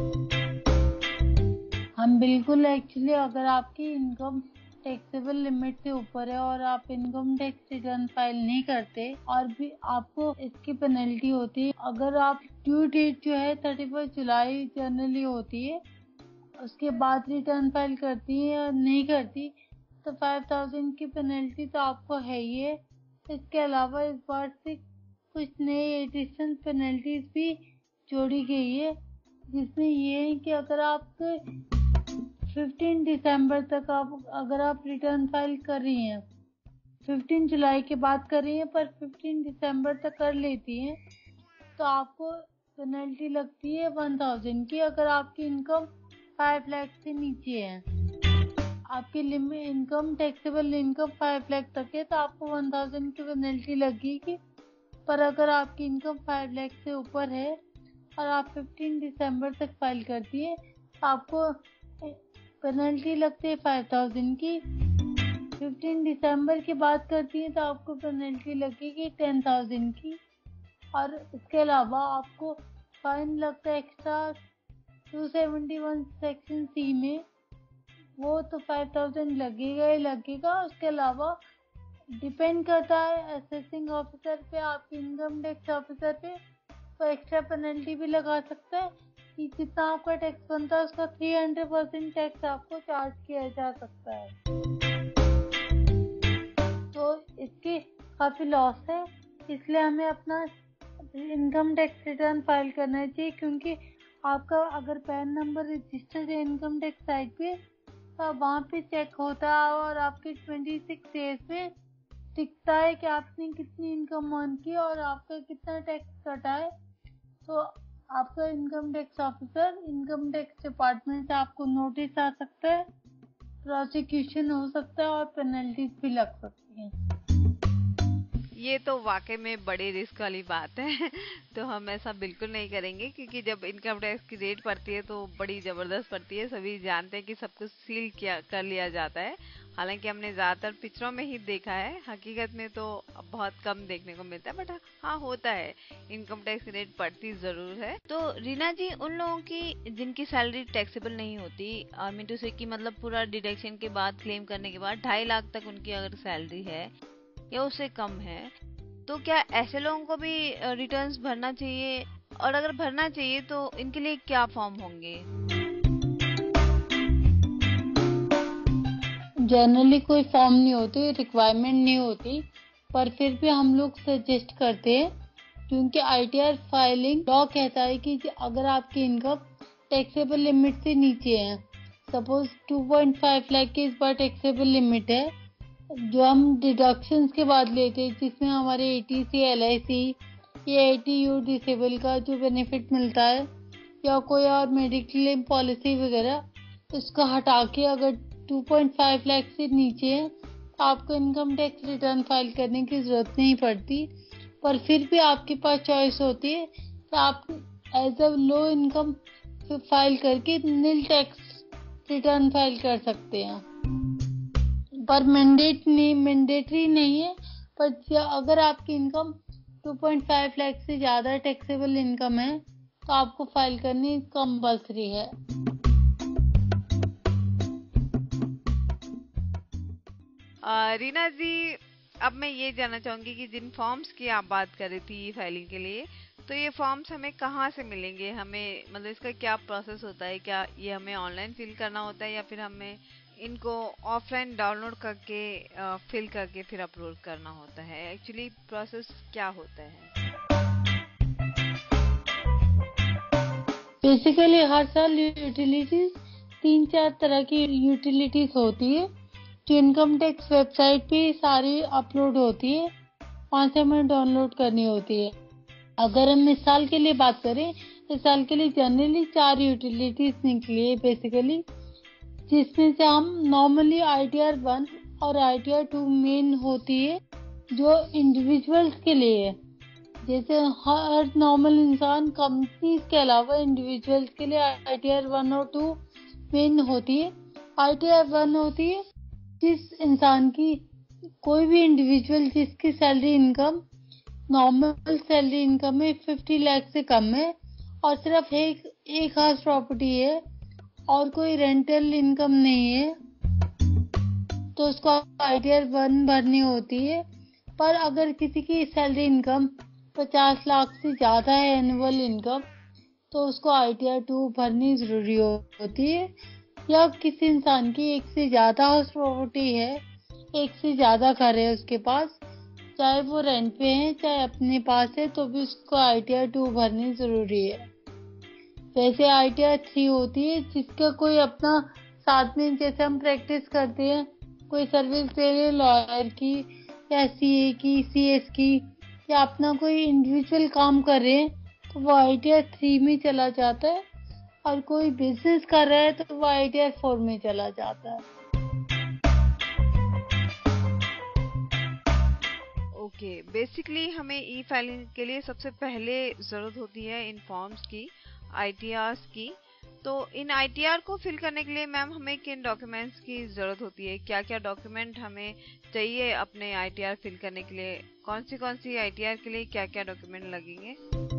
हम बिल्कुल, एक्चुअली अगर आपकी इनकम टैक्सेबल लिमिट से ऊपर है और आप इनकम टैक्स रिटर्न फाइल नहीं करते और भी आपको इसकी पेनल्टी होती है। अगर आप ड्यू डेट जो है थर्टी फर्स्ट जुलाई जनरली होती है, उसके बाद रिटर्न फाइल करती है या नहीं करती तो फाइव थाउजेंड की पेनल्टी तो आपको है ही है। इसके अलावा इस बार से कुछ नई एडिशनल पेनल्टीज भी जोड़ी गई है, जिसमें ये है कि अगर आप पंद्रह दिसंबर तक आप अगर आप रिटर्न फाइल कर रही हैं, पंद्रह जुलाई के बाद कर रही हैं पर पंद्रह दिसंबर तक कर लेती हैं तो आपको पेनल्टी लगती है वन थाउजेंड की। अगर आपकी इनकम फाइव लाख से नीचे है, आपकी limit income taxable income five lakh तक है तो आपको वन थाउजेंड की पेनल्टी लगेगी। पर अगर आपकी इनकम फाइव लाख से ऊपर है और आप पंद्रह दिसंबर तक फाइल करती है तो आपको पेनल्टी लगती है फाइव थाउजेंड की। पंद्रह दिसंबर की बात करती है तो आपको पेनल्टी लगेगी टेन थाउजेंड की। और इसके अलावा आपको फाइन लगता है extra two seventy one section C में, वो तो फाइव थाउजेंड लगेगा ही लगेगा। उसके अलावा डिपेंड करता है असेसिंग ऑफिसर पे, आपके इनकम टैक्स ऑफिसर पे, तो एक्स्ट्रा पेनल्टी भी लगा सकता है कि जितना आपका टैक्स बनता है उसका तीन सौ परसेंट टैक्स आपको चार्ज किया जा सकता है। तो इसके काफी लॉस है, इसलिए हमें अपना इनकम टैक्स रिटर्न फाइल करना चाहिए, क्योंकि आपका अगर पैन नंबर रजिस्टर्ड है इनकम टैक्स साइट पे तो वहाँ पे चेक होता है और आपके छब्बीस डेज पे दिखता है कि आपने कितनी इनकम अर्न की और आपका कितना टैक्स कटा है। तो आपका income tax officer income tax department से आपको नोटिस आ सकता है, प्रोसिक्यूशन हो सकता है और पेनल्टीज भी लग सकती हैं। ये तो वाकई में बड़ी रिस्क वाली बात है तो हम ऐसा बिल्कुल नहीं करेंगे, क्योंकि जब इनकम टैक्स की रेट पड़ती है तो बड़ी जबरदस्त पड़ती है। सभी जानते हैं कि सब कुछ सील किया कर लिया जाता है हालांकि हमने ज्यादातर पिक्चरों में ही देखा है, हकीकत में तो बहुत कम देखने को मिलता है, बट हाँ होता है, इनकम टैक्स रेट बढ़ती जरूर है। तो रीना जी, उन लोगों की जिनकी सैलरी टैक्सेबल नहीं होती, आई मीन टू से कि मतलब पूरा डिडक्शन के बाद, क्लेम करने के बाद ढाई लाख तक उनकी अगर सैलरी है या उससे कम है, तो क्या ऐसे लोगों को भी रिटर्न्स भरना चाहिए? और अगर भरना चाहिए तो इनके लिए क्या फॉर्म होंगे? जनरली कोई फॉर्म नहीं होती, रिक्वायरमेंट नहीं होती, पर फिर भी हम लोग सजेस्ट करते हैं, क्योंकि आईटीआर फाइलिंग लॉ कहता है कि अगर आपकी इनकम टैक्सेबल लिमिट से नीचे है, suppose two point five lakh की इस बार टैक्सेबल लिमिट है, जो हम डिडक्शंस के बाद लेते हैं, जिसमें हमारे एटीसी, एलआईसी या एटीयू डिसेबल का जो बेनिफिट मिलता है या कोई और मेडिक्लेम पॉलिसी वगैरह, उसको हटा के अगर टू पॉइंट फाइव लाख से नीचे है तो आपको इनकम टैक्स रिटर्न फाइल करने की जरूरत नहीं पड़ती। पर फिर भी आपके पास चॉइस होती है कि आप as a low income file करके नील टैक्स रिटर्न फाइल कर सकते हैं, पर मैंडेट नहीं मैंडेटरी नहीं है। पर अगर आपकी income two point five lakh से ज्यादा टैक्सेबल इनकम है तो आपको फाइल करनी कंपल्सरी है। आ, रीना जी, अब मैं ये जानना चाहूंगी कि जिन फॉर्म्स की आप बात कर रही थी फाइलिंग के लिए, तो ये फॉर्म्स हमें कहाँ से मिलेंगे? हमें मतलब इसका क्या प्रोसेस होता है? क्या ये हमें ऑनलाइन फिल करना होता है या फिर हमें इनको ऑफलाइन डाउनलोड करके फिल करके फिर अपलोड करना होता है? एक्चुअली प्रोसेस क्या होता है? बेसिकली हर साल यूटिलिटीज तीन चार तरह की यूटिलिटीज होती है जो इनकम टैक्स वेबसाइट पे सारी अपलोड होती है, वहाँ से हमें डाउनलोड करनी होती है। अगर हम इस साल के लिए बात करें, इस साल के लिए जनरली चार यूटिलिटीज निकली है बेसिकली, जिसमें से हम नॉर्मली आईटीआर वन और आईटीआर टू मेन होती है जो इंडिविजुअल्स के लिए है। जैसे हर नॉर्मल इंसान, कंपनीज के अलावा इंडिविजुअल्स के लिए आईटीआर वन और टू मेन होती है। आईटीआर वन होती है जिस इंसान की, कोई भी इंडिविजुअल जिसकी salary income normal salary income में फिफ्टी लाख से कम है और सिर्फ एक एक हाउस प्रॉपर्टी है और कोई रेंटल इनकम नहीं है, तो उसको आईटीआर वन भरनी होती है। पर अगर किसी की सैलरी इनकम पचास लाख से ज्यादा है एनुअल इनकम, तो उसको आईटीआर टू भरनी जरूरी होती है। या किसी इंसान की एक से ज्यादा हाउस प्रॉपर्टी है, एक से ज्यादा घर है उसके पास, चाहे वो रेंट पे है चाहे अपने पास है, तो भी उसको आईटीआर टू भरनी जरूरी है। वैसे आईटीआर थ्री होती है जिसका कोई अपना साथ में, जैसे हम प्रैक्टिस करते हैं, कोई सर्विस दे रहे लॉयर की या सीए की, सीएस की, या अपना कोई इंडिविजुअल काम कर रहे हैं, तो वो आईटीआर थ्री में चला जाता है, और कोई बिजनेस कर रहा है तो वो आईटीआर फोर में चला जाता है। ओके, बेसिकली हमें ई फाइलिंग के लिए सबसे पहले जरूरत होती है इन फॉर्म्स की, आईटीआर्स की। तो इन आईटीआर को फिल करने के लिए मैम हमें किन डॉक्यूमेंट्स की जरूरत होती है? क्या क्या डॉक्यूमेंट हमें चाहिए अपने आईटीआर फिल करने के लिए? कौन सी कौन सी आईटीआर के लिए क्या क्या डॉक्यूमेंट लगेंगे?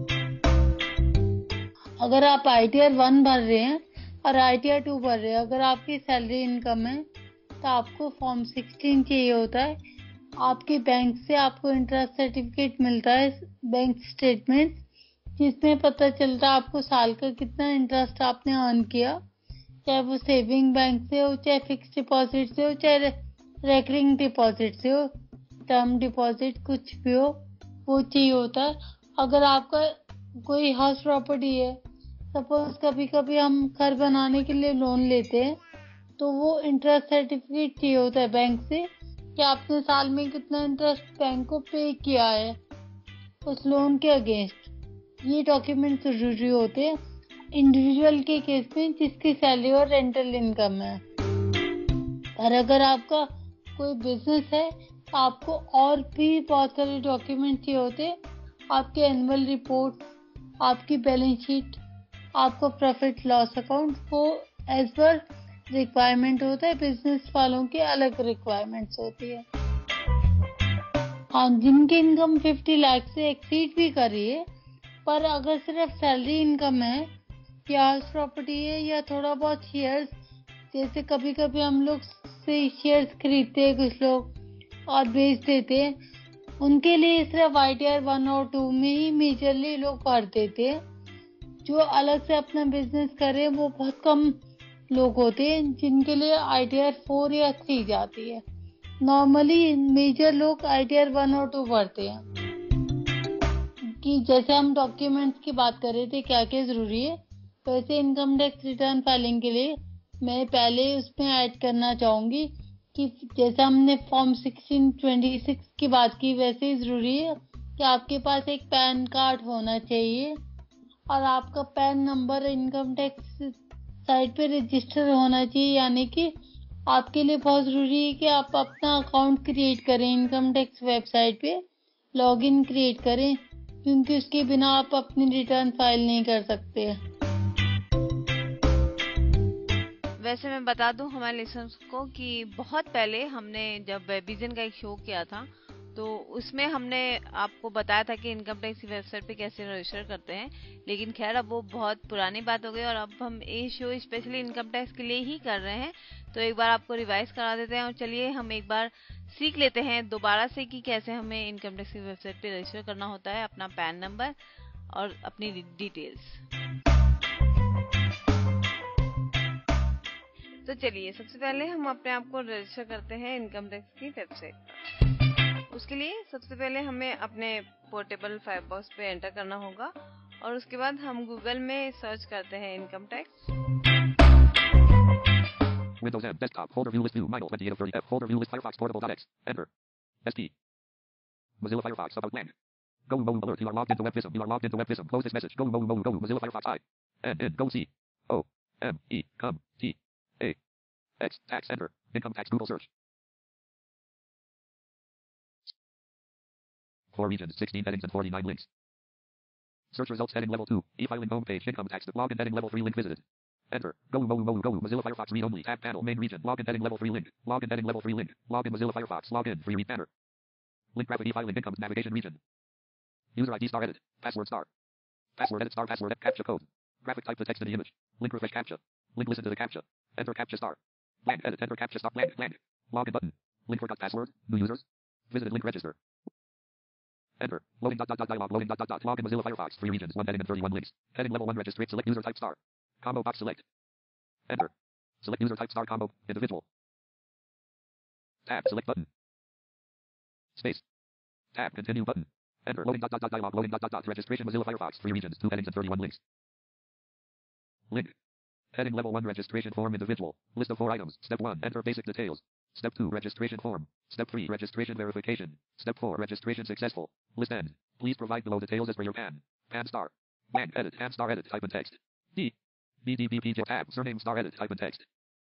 अगर आप आईटीआर वन भर रहे हैं और आईटीआर टू भर रहे हैं, अगर आपकी सैलरी इनकम है तो आपको फॉर्म सिक्सटीन चाहिए होता है। आपके बैंक से आपको इंटरेस्ट सर्टिफिकेट मिलता है, बैंक स्टेटमेंट, जिसमें पता चलता है आपको साल का कितना इंटरेस्ट आपने अर्न किया, चाहे वो सेविंग बैंक से हो, चाहे फिक्स डिपॉजिट से हो, चाहे रेकरिंग डिपॉजिट से हो, टर्म डिपॉजिट कुछ भी हो, वो चाहिए होता है। अगर आपका कोई हाउस प्रॉपर्टी है, सपोज कभी कभी हम घर बनाने के लिए लोन लेते हैं, तो वो इंटरेस्ट सर्टिफिकेट चाहिए होता है बैंक से कि आपने साल में कितना इंटरेस्ट बैंक को पे किया है उस लोन के अगेंस्ट। ये डॉक्यूमेंट जरूरी होते हैं इंडिविजुअल के केस में जिसकी सैलरी और रेंटल इनकम है। और अगर आपका कोई बिजनेस है तो आपको और भी बहुत सारे डॉक्यूमेंट चाहिए होते हैं। आपके एनुअल रिपोर्ट, आपकी बैलेंस शीट, आपका प्रॉफिट लॉस अकाउंट, वो एज पर रिक्वायरमेंट होता है, बिजनेस वालों की अलग रिक्वायरमेंट्स होती है। हाँ, जिनकी इनकम फिफ्टी लाख से एक्सीड भी कर रही है, पर अगर सिर्फ सैलरी इनकम है या हाउस प्रॉपर्टी है या थोड़ा बहुत शेयर्स, जैसे कभी कभी हम लोग से शेयर्स खरीदते हैं कुछ लोग और बेच देते हैं, उनके लिए सिर्फ आई टी आर वन और टू में ही मेजरली लोग भर देते हैं। जो अलग से अपना बिजनेस करे वो बहुत कम लोग होते हैं जिनके लिए आई टी आर फोर या थ्री जाती है। नॉर्मली मेजर लोग आई टी आर वन और टू भरते हैं। कि जैसे हम डॉक्यूमेंट्स की बात कर रहे थे क्या क्या जरूरी है, वैसे इनकम टैक्स रिटर्न फाइलिंग के लिए मैं पहले उसमें ऐड करना चाहूंगी कि जैसा हमने फॉर्म सिक्सटीन ट्वेंटी सिक्स की बात की, वैसे ही जरूरी है कि आपके पास एक पैन कार्ड होना चाहिए और आपका PAN number income tax site पे रजिस्टर होना चाहिए। यानी कि आपके लिए बहुत जरूरी है कि आप अपना अकाउंट क्रिएट करें, इनकम टैक्स वेबसाइट पे लॉगिन क्रिएट करें, क्योंकि उसके बिना आप अपनी रिटर्न फाइल नहीं कर सकते। वैसे मैं बता दूं हमारे लिसनर्स को कि बहुत पहले हमने जब विजन का एक शो किया था तो उसमें हमने आपको बताया था कि इनकम टैक्स की वेबसाइट पे कैसे रजिस्टर करते हैं, लेकिन खैर अब वो बहुत पुरानी बात हो गई और अब हम ये शो स्पेशली इनकम टैक्स के लिए ही कर रहे हैं। तो एक बार आपको रिवाइज करा देते हैं और चलिए हम एक बार सीख लेते हैं दोबारा से कि कैसे हमें इनकम टैक्स की वेबसाइट पे रजिस्टर करना होता है अपना पैन नंबर और अपनी डिटेल्स। तो चलिए सबसे पहले हम अपने आप को रजिस्टर करते हैं इनकम टैक्स की वेबसाइट पर। उसके लिए सबसे पहले हमें अपने पोर्टेबल फायरफॉक्स पे एंटर करना होगा और उसके बाद हम गूगल में सर्च करते हैं income tax. Windows M desktop folder view list view minus twenty-eight of thirty F folder view list Firefox portable.x enter S P Mozilla Firefox about blank go mo alert you are logged into WebVism you are logged into WebVism close this message go mo mo go Mozilla Firefox I N N go C O M E come T A X tax enter income tax Google search four regions sixteen headings and forty-nine links search results heading level two e-filing homepage income tax login heading level three link visited enter go mo mo go Mozilla Firefox read only tab panel main region login heading level three link login heading level three link login Mozilla Firefox login free read banner link graphic e-filing income navigation region user I D star edit password star password edit star password captcha code graphic type the text in the image link refresh captcha link listen to the captcha enter captcha star blank edit enter captcha star blank blank login button link forgot password new users visited link register enter loading dot dot dot dialog loading dot dot dot login Mozilla Firefox three regions one heading and thirty-one links heading level one register select user type star combo box select enter select user type star combo individual tab select button space tab continue button enter loading dot dot dot dialog loading dot dot dot registration Mozilla Firefox three regions two headings and thirty-one links link heading level one registration form individual list of four items step one enter basic details step two registration form step three registration verification step four registration successful list end please provide below details as per your pan pan star blank edit pan star edit type in text D B D B P J tab surname star edit type in text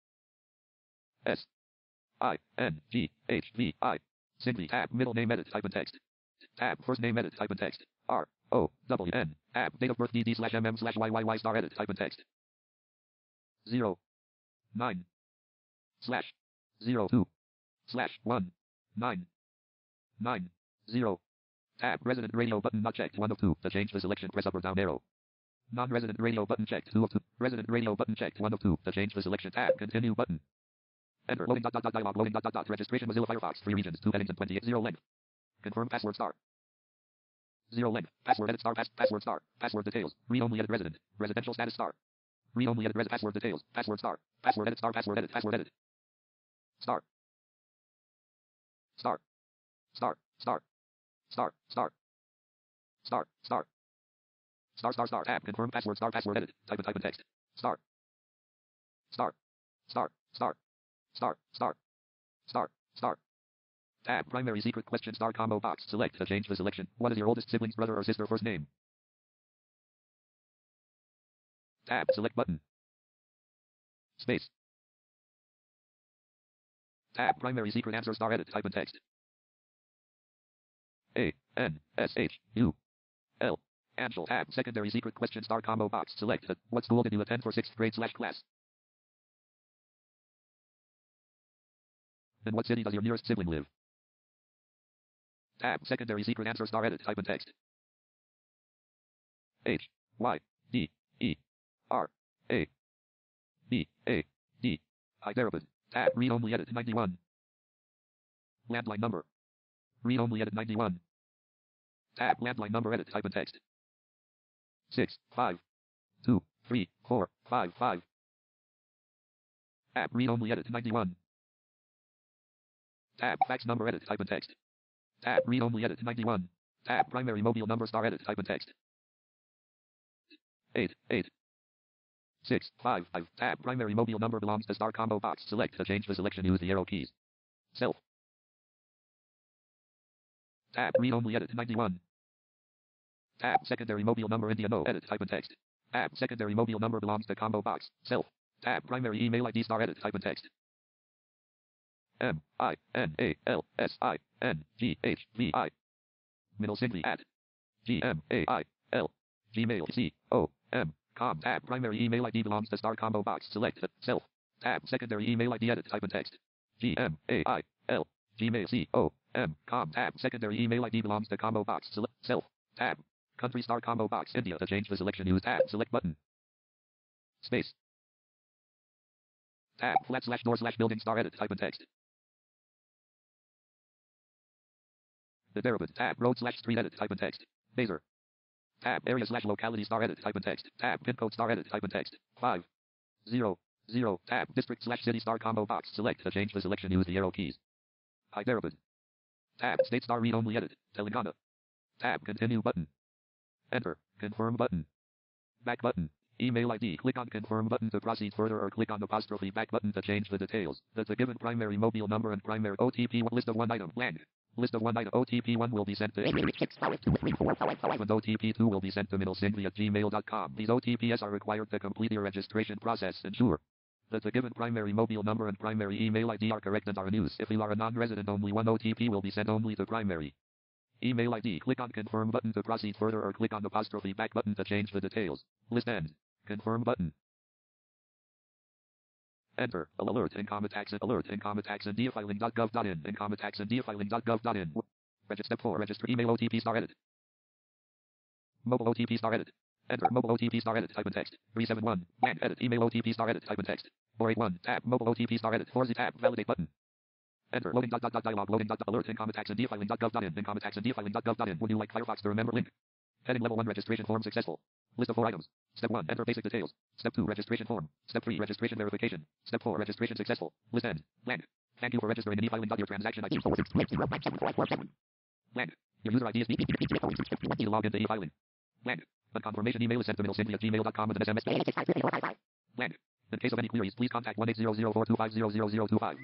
S I N G H V I Cindy tab middle name edit type in text tab first name edit type in text R O W N tab date of birth D D slash M M slash Y Y Y star edit type in text zero nine slash zero two slash one nine nine zero tab resident radio button not checked one of two to change the selection press up or down arrow non-resident radio button checked two of two resident radio button checked one of two to change the selection tab continue button enter loading dot dot dot dialog loading dot dot dot registration Mozilla Firefox three regions two headings and twenty-eight zero length confirm password star zero length password edit star pass, password star password details read only edit resident residential status star read only edit res password details password star password edit star password edit password edit star star star star star star star star star star star tab confirm password star password edit type in type in text star star star star star star star star tab primary secret question star combo box select to change the selection what is your oldest sibling's brother or sister first name tab select button space tab primary secret answer star edit type in text A N S H U L Angel tab secondary secret question star combo box select what school did you attend for sixth grade slash class In what city does your nearest sibling live? Tab. Secondary secret answer star edit. Type in text. H. Y. D. E. R. A. B. A. D. Hyderabad. Tab. Read only edit ninety-one. Landline number. Read only edit ninety-one. Tab. Landline number edit. Type in text. Six. Five. Two. Three. Four. Five. Five. Tab. Read only edit ninety-one. Tab. Fax number edit. Type in text. Tab. Read only edit ninety-one. Tab. Primary mobile number star edit. Type in text. Eight. Eight. Six. Five. Five. Tab. Primary mobile number belongs to star combo box. Select to change the selection. Use the arrow keys. Self. Tab. Read only edit ninety-one. Tab. Secondary mobile number India no edit. Type in text. Tab. Secondary mobile number belongs to combo box. Self. Tab. Primary email I D star edit. Type in text. M I N A L S I N G H V I. Middle simply at G M A I L Gmail C O M com. Tab. Primary email I D belongs to star combo box. Select self. Tab. Secondary email I D edit. Type in text. G M A I L Gmail C O M com. Tab. Secondary email I D belongs to combo box. Select self. Tab. Country star combo box. India. To change the selection, use tab. Select button. Space. Tab. Flat slash door slash building star edit. Type in text. Hyderabad. Tab. Road slash street edit. Type in text. Baser. Tab. Area slash locality star edit. Type in text. Tab. Pin code star edit. Type in text. Five. Zero. Zero. Tab. District slash city star combo box. Select to change the selection. Use the arrow keys. Hyderabad. Tab. State star read only edit. Telangana. Tab. Continue button. Enter. Confirm button. Back button. Email I D. Click on confirm button to proceed further or click on apostrophe back button to change the details. That's the given primary mobile number and primary O T P. List of one item. Blank. List of one item. O T P one will be sent to and O T P two will be sent to middle simply at gmail dot com. These O T Ps are required to complete your registration process. Ensure that the given primary mobile number and primary email I D are correct and are in use. If you are a non-resident, only one O T P will be sent only to primary email I D. Click on confirm button to proceed further or click on apostrophe back button to change the details. List end. Confirm button. Enter. Alert. Income tax alert. Income tax India filing dot gov dot in. Income tax India filing dot gov dot in. Register step four. Register email O T P star edit. Mobile O T P star edit. Enter. Mobile O T P star edit. Type in text. three seven one. Blank. Edit. Email O T P star edit. Type in text. four eight one. Tab. Mobile O T P star edit. four Z tab. Validate button. Enter. Loading dot dot dot dialog. Loading dot dot alert. Income tax India filing dot gov dot in. Income tax India filing dot gov dot in. Would you like Firefox to remember link? Heading level one registration form successful. List of four items. Step one. Enter basic details. Step two. Registration form. Step three. Registration verification. Step four. Registration successful. List end. Blank. Thank you for registering in e-filing. Your transaction I D. Blank. Your user I D is to log into e-filing. Blank. A confirmation email is sent to middle simply at gmail dot com with an S M S. Blank. In case of any queries, please contact one eight zero zero four two five zero zero zero two five.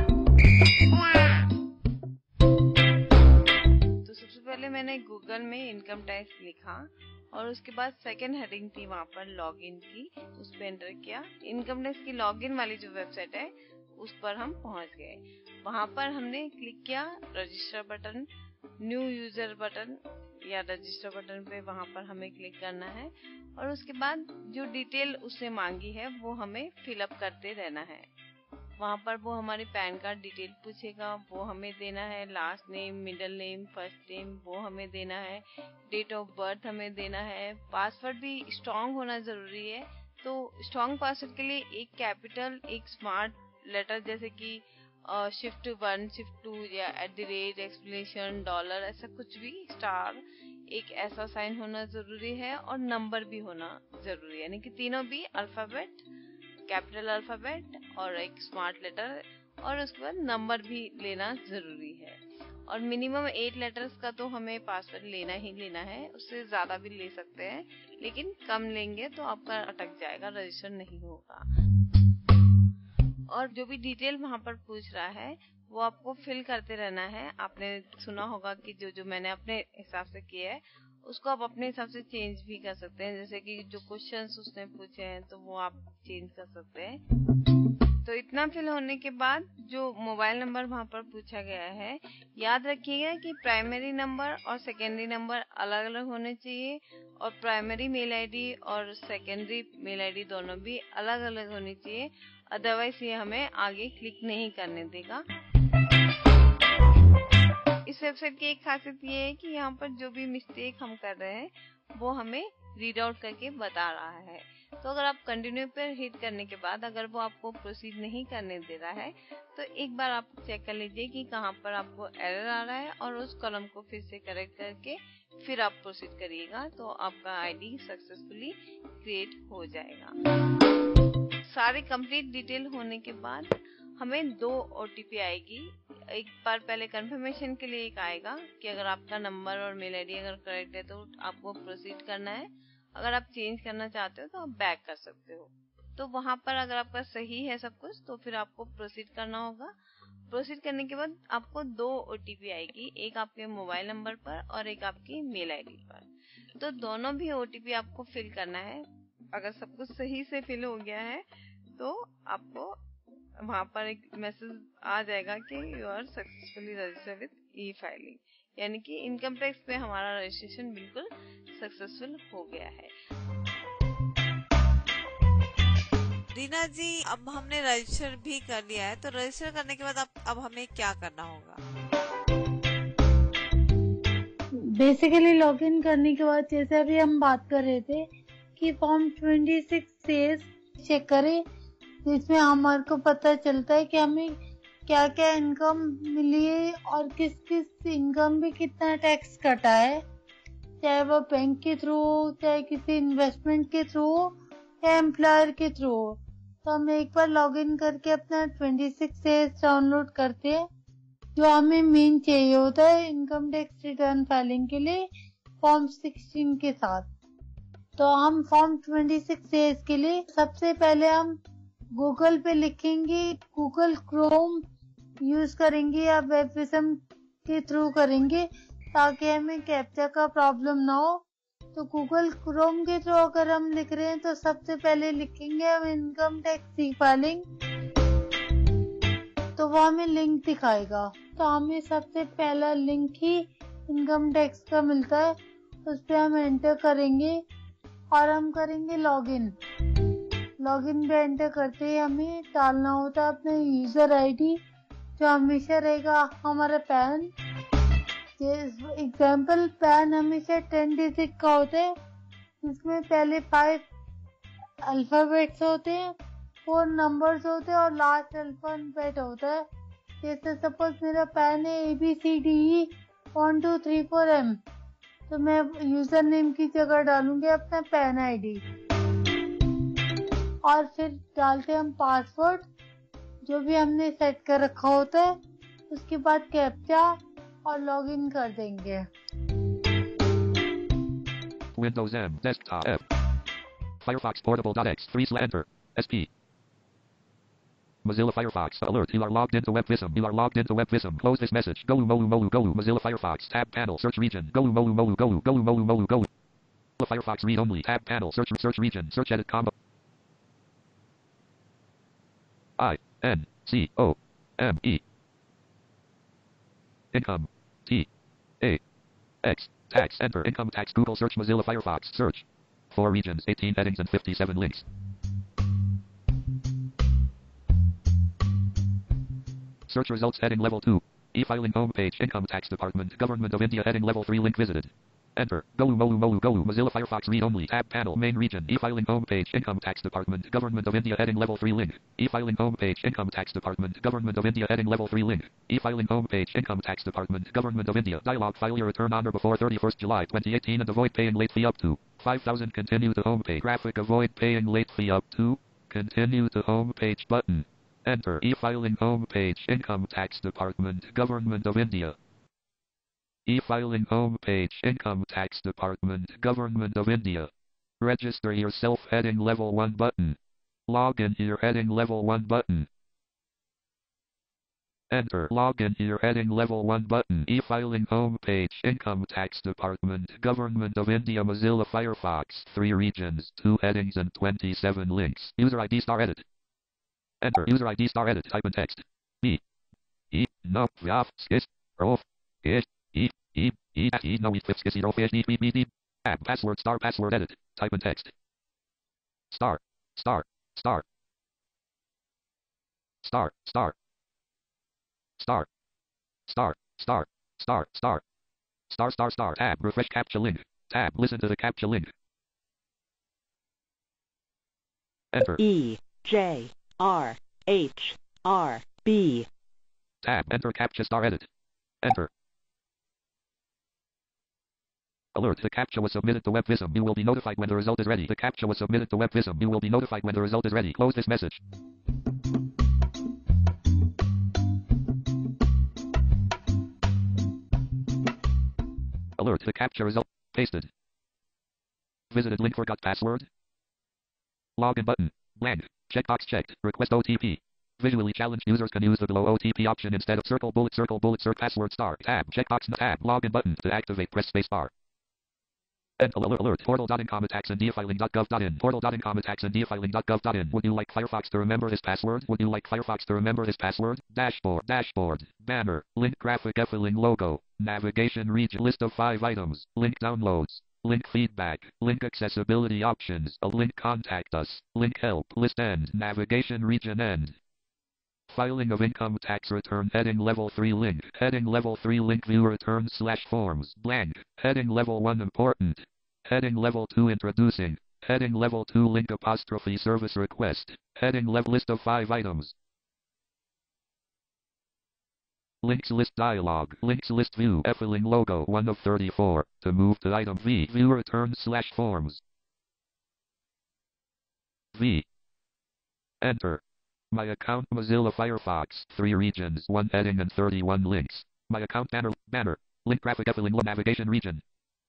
तो सबसे पहले मैंने Google में income tax लिखा और उसके बाद second heading थी वहाँ पर लॉगिन की, उस पर एंटर किया। इनकम टैक्स की लॉगिन वाली जो वेबसाइट है उस पर हम पहुँच गए। वहाँ पर हमने क्लिक किया register button, new user button या रजिस्टर बटन पे वहाँ पर हमें क्लिक करना है और उसके बाद जो डिटेल उसने मांगी है वो हमें फिलअप करते रहना है। वहाँ पर वो हमारी पैन कार्ड डिटेल पूछेगा, वो हमें देना है। Last name, middle name, first name वो हमें देना है। डेट ऑफ बर्थ हमें देना है। पासवर्ड भी स्ट्रॉन्ग होना जरूरी है। तो स्ट्रॉन्ग पासवर्ड के लिए एक कैपिटल, एक स्मार्ट लेटर जैसे कि शिफ्ट वन, शिफ्ट टू या at the rate, explanation, dollar, ऐसा कुछ भी, स्टार, एक ऐसा साइन होना जरूरी है और नंबर भी होना जरूरी है, यानी कि तीनों भी अल्फाबेट, कैपिटल अल्फाबेट और एक स्मार्ट लेटर और उसके बाद नंबर भी लेना जरूरी है। और मिनिमम एट लेटर्स का तो हमें पासवर्ड लेना ही लेना है, उससे ज्यादा भी ले सकते हैं लेकिन कम लेंगे तो आपका अटक जाएगा, रजिस्टर नहीं होगा। और जो भी डिटेल वहाँ पर पूछ रहा है वो आपको फिल करते रहना है। आपने सुना होगा कि जो जो मैंने अपने हिसाब से किया है उसको आप अपने हिसाब से चेंज भी कर सकते हैं, जैसे कि जो क्वेश्चंस उसने पूछे हैं तो वो आप चेंज कर सकते हैं। तो इतना फिल होने के बाद जो मोबाइल नंबर वहाँ पर पूछा गया है, याद रखिएगा कि प्राइमरी नंबर और सेकेंडरी नंबर अलग अलग होने चाहिए और प्राइमरी मेल आईडी और सेकेंडरी मेल आईडी दोनों भी अलग अलग होनी चाहिए, अदरवाइज ये हमें आगे क्लिक नहीं करने देगा। इस वेबसाइट की एक खासियत ये है कि यहाँ पर जो भी मिस्टेक हम कर रहे हैं वो हमें रीड आउट करके बता रहा है। तो अगर आप कंटिन्यू पर हिट करने के बाद अगर वो आपको प्रोसीड नहीं करने दे रहा है तो एक बार आप चेक कर लीजिए कि कहाँ पर आपको एरर आ रहा है और उस कॉलम को फिर से करेक्ट करके फिर आप प्रोसीड करिएगा, तो आपका आईडी सक्सेसफुली क्रिएट हो जाएगा। सारी कंप्लीट डिटेल होने के बाद हमें दो ओटीपी आएगी। एक बार पहले कंफर्मेशन के लिए एक आएगा कि अगर आपका नंबर और मेल आईडी अगर करेक्ट है तो आपको प्रोसीड करना है, अगर आप चेंज करना चाहते हो तो आप बैक कर सकते हो। तो वहां पर अगर आपका सही है सब कुछ तो फिर आपको प्रोसीड करना होगा। प्रोसीड करने के बाद आपको दो ओटीपी आएगी, एक आपके मोबाइल नंबर पर और एक आपकी मेल आईडी पर। तो दोनों भी ओटीपी आपको फिल करना है। अगर सब कुछ सही से फिल हो गया है तो आपको वहां पर एक मैसेज आ जाएगा कि you are successfully registered with e filing, यानी कि इनकम टैक्स पे हमारा रजिस्ट्रेशन बिल्कुल सक्सेसफुल हो गया है। रीना जी, अब हमने रजिस्टर भी कर लिया है, तो रजिस्टर करने के बाद अब अब हमें क्या करना होगा? बेसिकली लॉगिन करने के बाद जैसे अभी हम बात कर रहे थे कि फॉर्म छब्बीस से चेक करें, जिसमें हमारे को पता चलता है कि हमें क्या क्या इनकम मिली है और किस किस इनकम भी कितना टैक्स कटा है, चाहे वो बैंक के थ्रू हो, चाहे किसी इन्वेस्टमेंट के थ्रू हो या एम्प्लॉयर के थ्रू हो। तो हम एक बार लॉगिन करके अपना छब्बीस से डाउनलोड करते हैं, जो हमें मेन चाहिए होता है इनकम टैक्स रिटर्न फाइलिंग के लिए फॉर्म सोलह के साथ। तो हम फॉर्म छब्बीस से के लिए सबसे पहले हम गूगल पे लिखेंगे, गूगल क्रोम यूज करेंगे या वेब विजन के थ्रू करेंगे ताकि हमें कैप्चा का प्रॉब्लम ना हो। तो गूगल क्रोम के थ्रू अगर हम लिख रहे हैं तो सबसे पहले लिखेंगे हम इनकम टैक्स ई फाइलिंग, तो वो हमें लिंक दिखाएगा। तो हमें सबसे पहला लिंक ही इनकम टैक्स का मिलता है, उस पर हम एंटर करेंगे और हम करेंगे लॉगिन। लॉगिन पे एंटर करते ही हमें डालना होता है अपना यूजर आईडी, जो हमेशा रहेगा हमारा पैन। एग्जाम्पल पैन हमेशा टेन डिजिट का होता है, जिसमें पहले फाइव अल्फाबेट्स होते हैं, फोर नंबर्स होते हैं और लास्ट अल्फाबेट होता है। जैसे सपोज मेरा पैन है A B C D E one two three four M, तो मैं यूजर नेम की जगह डालूंगी अपना पैन आईडी और फिर डालते हम पासवर्ड जो भी हमने सेट कर रखा होता है, उसके बाद कैप्चा और लॉगिन कर देंगे। Windows M, desktop F, Firefox portable.x, three slash enter, S P. Mozilla Firefox alert, you are logged into WebVism, you are logged into WebVism, close this message, go molu molu go, Mozilla Firefox, tab panel, search region, go molu molu go, go molu molu go, Mozilla Firefox read only, tab panel, search search region, search edit combo, I, N, C, O, M, E, income, T, A, X, tax, enter, income tax, Google search, Mozilla Firefox, search, four regions, eighteen headings and fifty-seven links. Search results heading level two. E-filing home page. Income tax department. Government of India heading level three. Link visited. Enter. Go molu molu go. Mozilla Firefox read only. Tab panel. Main region. E-filing home page. Income tax department. Government of India heading level three. Link. E-filing home page. Income tax department. Government of India heading level three. Link. E-filing home page. Income tax department. Government of India. Dialog. File your return on or before thirty-first July twenty eighteen and avoid paying late fee up to five thousand. Continue to home page. Graphic. Avoid paying late fee up to. Continue to home page button. Enter. E-filing home page. Income tax department. Government of India. E-filing home page. Income tax department. Government of India. Register yourself heading level one button. Login here heading level one button. Enter. Login here heading level one button. E-filing home page. Income tax department. Government of India. Mozilla Firefox. Three regions, two headings and twenty-seven links. User I D star edit. Enter. User I D star edit. Type in text. B. E. No. Vyaf. Skis. Rof. Ish. E. E. E. E. No. E. Fifth. Skis. Rof. Ish. E. E. E. App. Password. Star. Password. Edit. Type in text. Star. Star. Star. Star. Star. Star. Star. Star. Star, star. Star, star, star. Tab. Refresh captcha link. Tab. Listen to the captcha link. Enter. E, J, R, H, R, B. Tab. Enter captcha star edit. Enter. Alert. The captcha was submitted to WebVism. You will be notified when the result is ready. The captcha was submitted to WebVism. You will be notified when the result is ready. Close this message. Alert. The captcha result. Pasted. Visited link forgot password. Login button. Blank. Checkbox checked. Request O T P. Visually challenged users can use the below O T P option instead of circle bullet circle bullet circle password star. Tab. Checkbox tab. Login button. To activate press space bar. And alert alert. Portal.incom attacks and defiling.gov.in. Portal.incom attacks and defiling.gov.in. Would you like Firefox to remember this password? Would you like Firefox to remember this password? Dashboard. Dashboard. Banner. Link graphic effiling logo. Navigation region. List of five items. Link downloads. Link feedback. Link accessibility options. A link contact us. Link help. List end. Navigation region end. Filing of income tax return. Heading level three link. Heading level three link view return slash forms. Blank. Heading level one important. Heading level two introducing. Heading level two link apostrophe service request. Heading level list of five items. Links list dialog. Links list view. Effiling logo one of thirty-four. To move to item V. View return slash forms. V. Enter. My account Mozilla Firefox. Three regions. One heading and thirty-one links. My account banner. Banner. Link graphic effiling logo navigation region.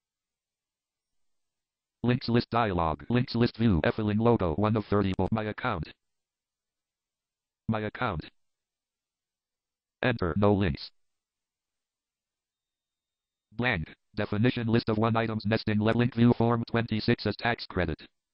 Links list dialog. Links list view. Effiling logo one of thirty-four. My account. My account. Enter. No links. Blank. Definition list of one items nesting le link view form twenty-six as tax credit.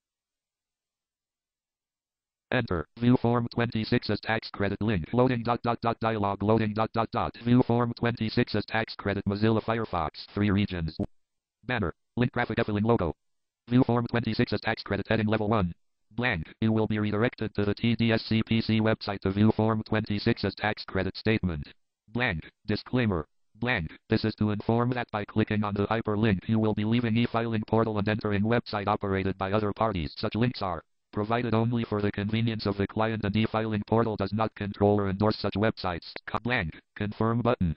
Enter. View form twenty-six as tax credit link. Loading dot dot dot dialog. Loading dot dot dot. View form twenty-six as tax credit Mozilla Firefox. Three regions. Banner. Link graphic effiling logo. View form twenty-six as tax credit heading level one. Blank. You will be redirected to the T D S C P C website to view form twenty-six as tax credit statement. Blank. Disclaimer. Blank. This is to inform that by clicking on the hyperlink you will be leaving e-filing portal and entering website operated by other parties. Such links are provided only for the convenience of the client and e-filing portal does not control or endorse such websites. Blank. Confirm button.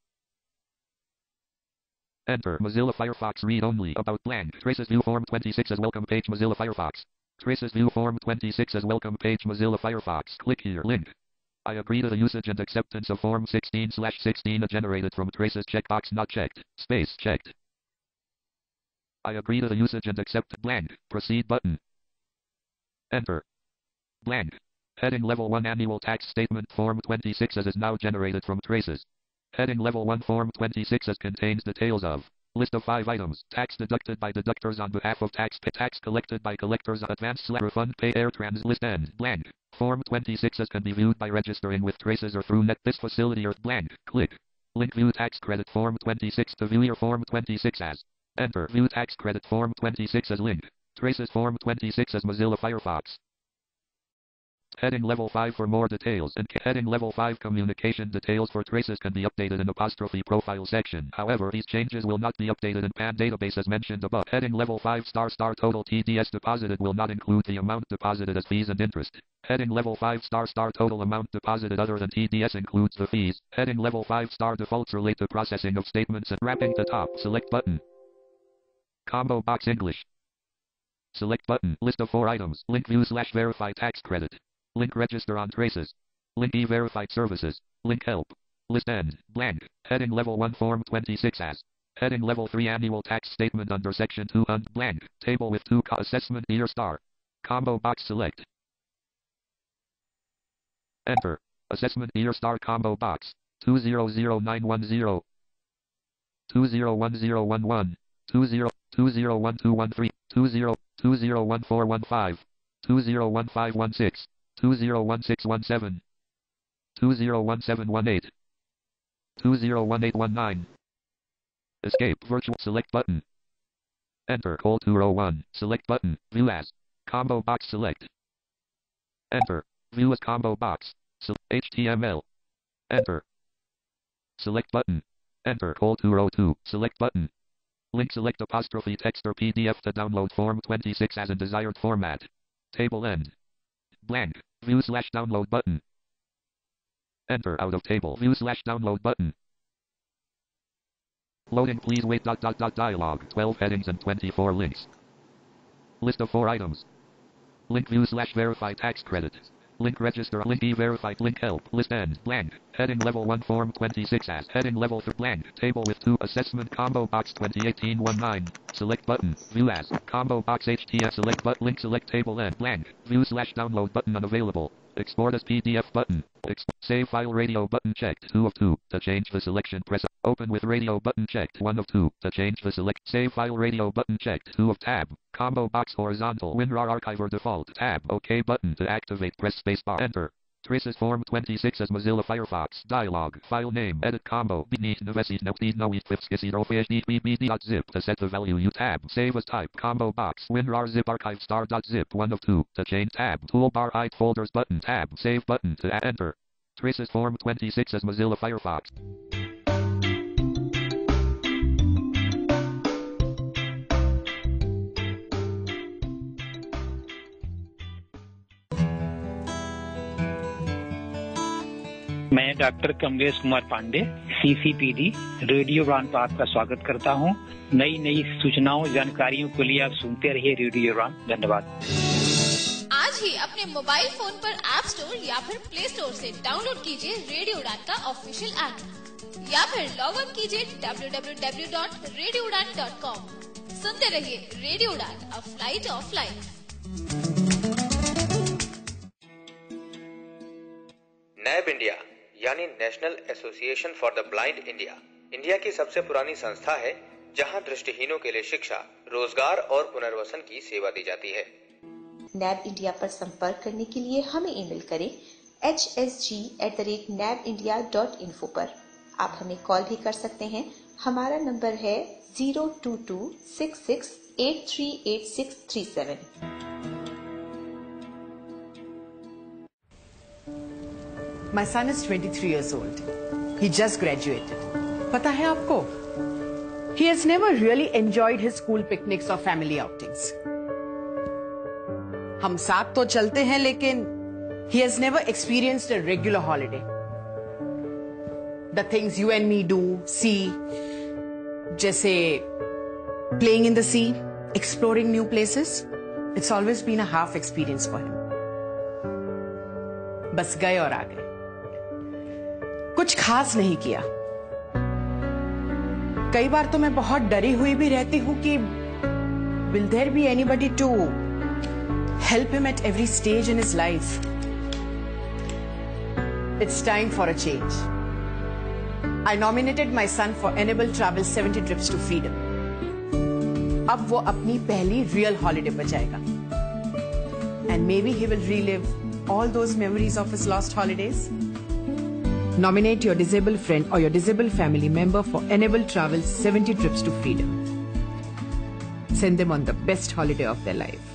Enter. Mozilla Firefox read only about blank. Traces view form twenty-six as welcome page Mozilla Firefox. Traces view form twenty-six as welcome page Mozilla Firefox. Click here. Link. I agree to the usage and acceptance of form sixteen slash sixteen generated from traces checkbox not checked. Space checked. I agree to the usage and accept blank. Proceed button. Enter. Blank. Heading level one annual tax statement form twenty-six as is now generated from traces. Heading level one form twenty-six as contains details of list of five items. Tax deducted by deductors on behalf of tax pay. Tax collected by collectors on advance slash refund pay air trans list end. Blank. Form twenty-six as can be viewed by registering with traces or through net this facility or blank. Click. Link view tax credit form twenty-six to view your form twenty-six as. Enter. View tax credit form twenty-six as link. Traces form twenty-six as Mozilla Firefox. Heading level five for more details and heading level five communication details for traces can be updated in apostrophe profile section. However, these changes will not be updated in P A N database as mentioned above. Heading level five star star total T D S deposited will not include the amount deposited as fees and interest. Heading level five star star total amount deposited other than T D S includes the fees. Heading level five star defaults relate to processing of statements and wrapping the top. Select button. Combo box English. Select button. List of four items. Link view slash verify tax credit. Link register on traces. Link e-verified services. Link help. List end. Blank. Heading level one form twenty-six as. Heading level three annual tax statement under section two und blank. Table with two co assessment year star. Combo box select. Enter. Assessment year star combo box. two zero zero nine one zero. two zero one zero one one. two zero two zero one two one three. two zero two zero one four one five. two zero one five one six. two zero one six one seven. two zero one seven one eight. two zero one eight one nine. Escape virtual select button. Enter call two oh one. Select button. View as. Combo box select. Enter. View as combo box. So H T M L. Enter. Select button. Enter call two oh two. Select button. Link select apostrophe text or P D F to download form twenty-six as in desired format. Table end. Blank. View slash download button. Enter out of table. View slash download button. Loading, please wait. Dot dot dot dialog. twelve headings and twenty-four links. List of four items. Link view slash verify tax credit. Link register. Link e-verified. Link help. List end. Blank. Heading level one form twenty-six as. Heading level three blank. Table with two assessment combo box twenty eighteen nineteen. Select button. View as. Combo box H T F. Select but link select table end. Blank. View slash download button unavailable. Export as P D F button. Exp- Save file radio button checked. two of two. To change the selection press. Open with radio button checked. one of two. To change the select. Save file radio button checked. two of tab. Combo box horizontal. WinRAR archiver default. Tab. OK button. To activate press spacebar. Enter. Traces form twenty-six as Mozilla Firefox. Dialog. File name. Edit combo. Beneath Novesit Noptis Noit zip. To set the value you tab. Save as type. Combo box. WinRAR zip archive star.zip. one of two. To change tab. Toolbar hide folders button. Tab. Save button. To enter. Traces form twenty-six as Mozilla Firefox. मैं doctor Kamlesh Kumar Pandey CCPD radio Udaan पर आपका स्वागत करता हूं। नई नई सूचनाओं जानकारियों के लिए आप सुनते रहिए रेडियो उड़ान। धन्यवाद। आज ही अपने मोबाइल फोन पर ऐप स्टोर या फिर प्ले स्टोर से डाउनलोड कीजिए रेडियो उड़ान का ऑफिशियल ऐप या फिर लॉग इन कीजिए W W W dot radio Udaan dot com. सुनते रहिए radio Udaan, a flight of life. NAB India यानी national association for the blind India India की सबसे पुरानी संस्था है जहां दृष्टिहीनों के लिए शिक्षा, रोजगार और पुनर्वसन की सेवा दी जाती है। नैब इंडिया पर संपर्क करने के लिए हमें ईमेल करें H S G at the rate NAB India dot info पर। आप हमें कॉल भी कर सकते हैं। हमारा नंबर है zero two two six six eight three eight six three seven. My son is twenty-three years old. He just graduated. पता है आपको? He has never really enjoyed his school picnics or family outings. हम साथ तो चलते हैं लेकिन he has never experienced a regular holiday. The things you and me do, see, जैसे playing in the sea, exploring new places, it's always been a half experience for him. बस गए और आ गए, कुछ खास नहीं किया। कई बार तो मैं बहुत डरी हुई भी रहती हूं कि will there be anybody to help him at every stage in his life? It's time for a change. I nominated my son for Enable Travel seventy trips to freedom. अब वो अपनी पहली real holiday पर जाएगा. And maybe he will relive all those memories of his lost holidays. Nominate your disabled friend or your disabled family member for Enable Travel seventy trips to freedom. Send them on the best holiday of their life.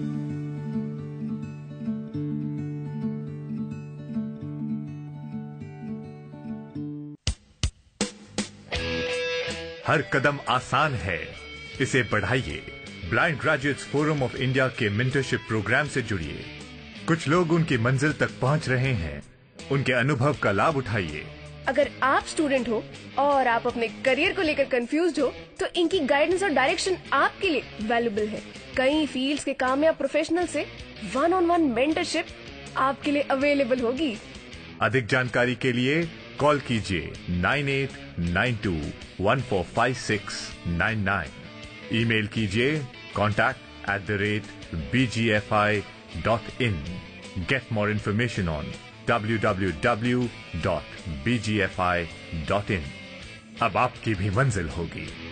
हर कदम आसान है, इसे बढ़ाइए। Blind graduates forum of India के mentorship program से जुड़िए। कुछ लोग उनकी मंजिल तक पहुंच रहे हैं, उनके अनुभव का लाभ उठाइए। अगर आप स्टूडेंट हो और आप अपने करियर को लेकर कंफ्यूज हो तो इनकी गाइडेंस और डायरेक्शन आपके लिए वैल्यूएबल है। कई फील्ड्स के कामयाब प्रोफेशनल से वन ऑन वन मेंटरशिप आपके लिए अवेलेबल होगी। अधिक जानकारी के लिए कॉल कीजिए nine eight nine two one four five six nine nine. Email कीजिए contact at the rate B G F I dot in. Get more information on W W W dot B G F I dot in. अब आपकी भी मंजिल होगी।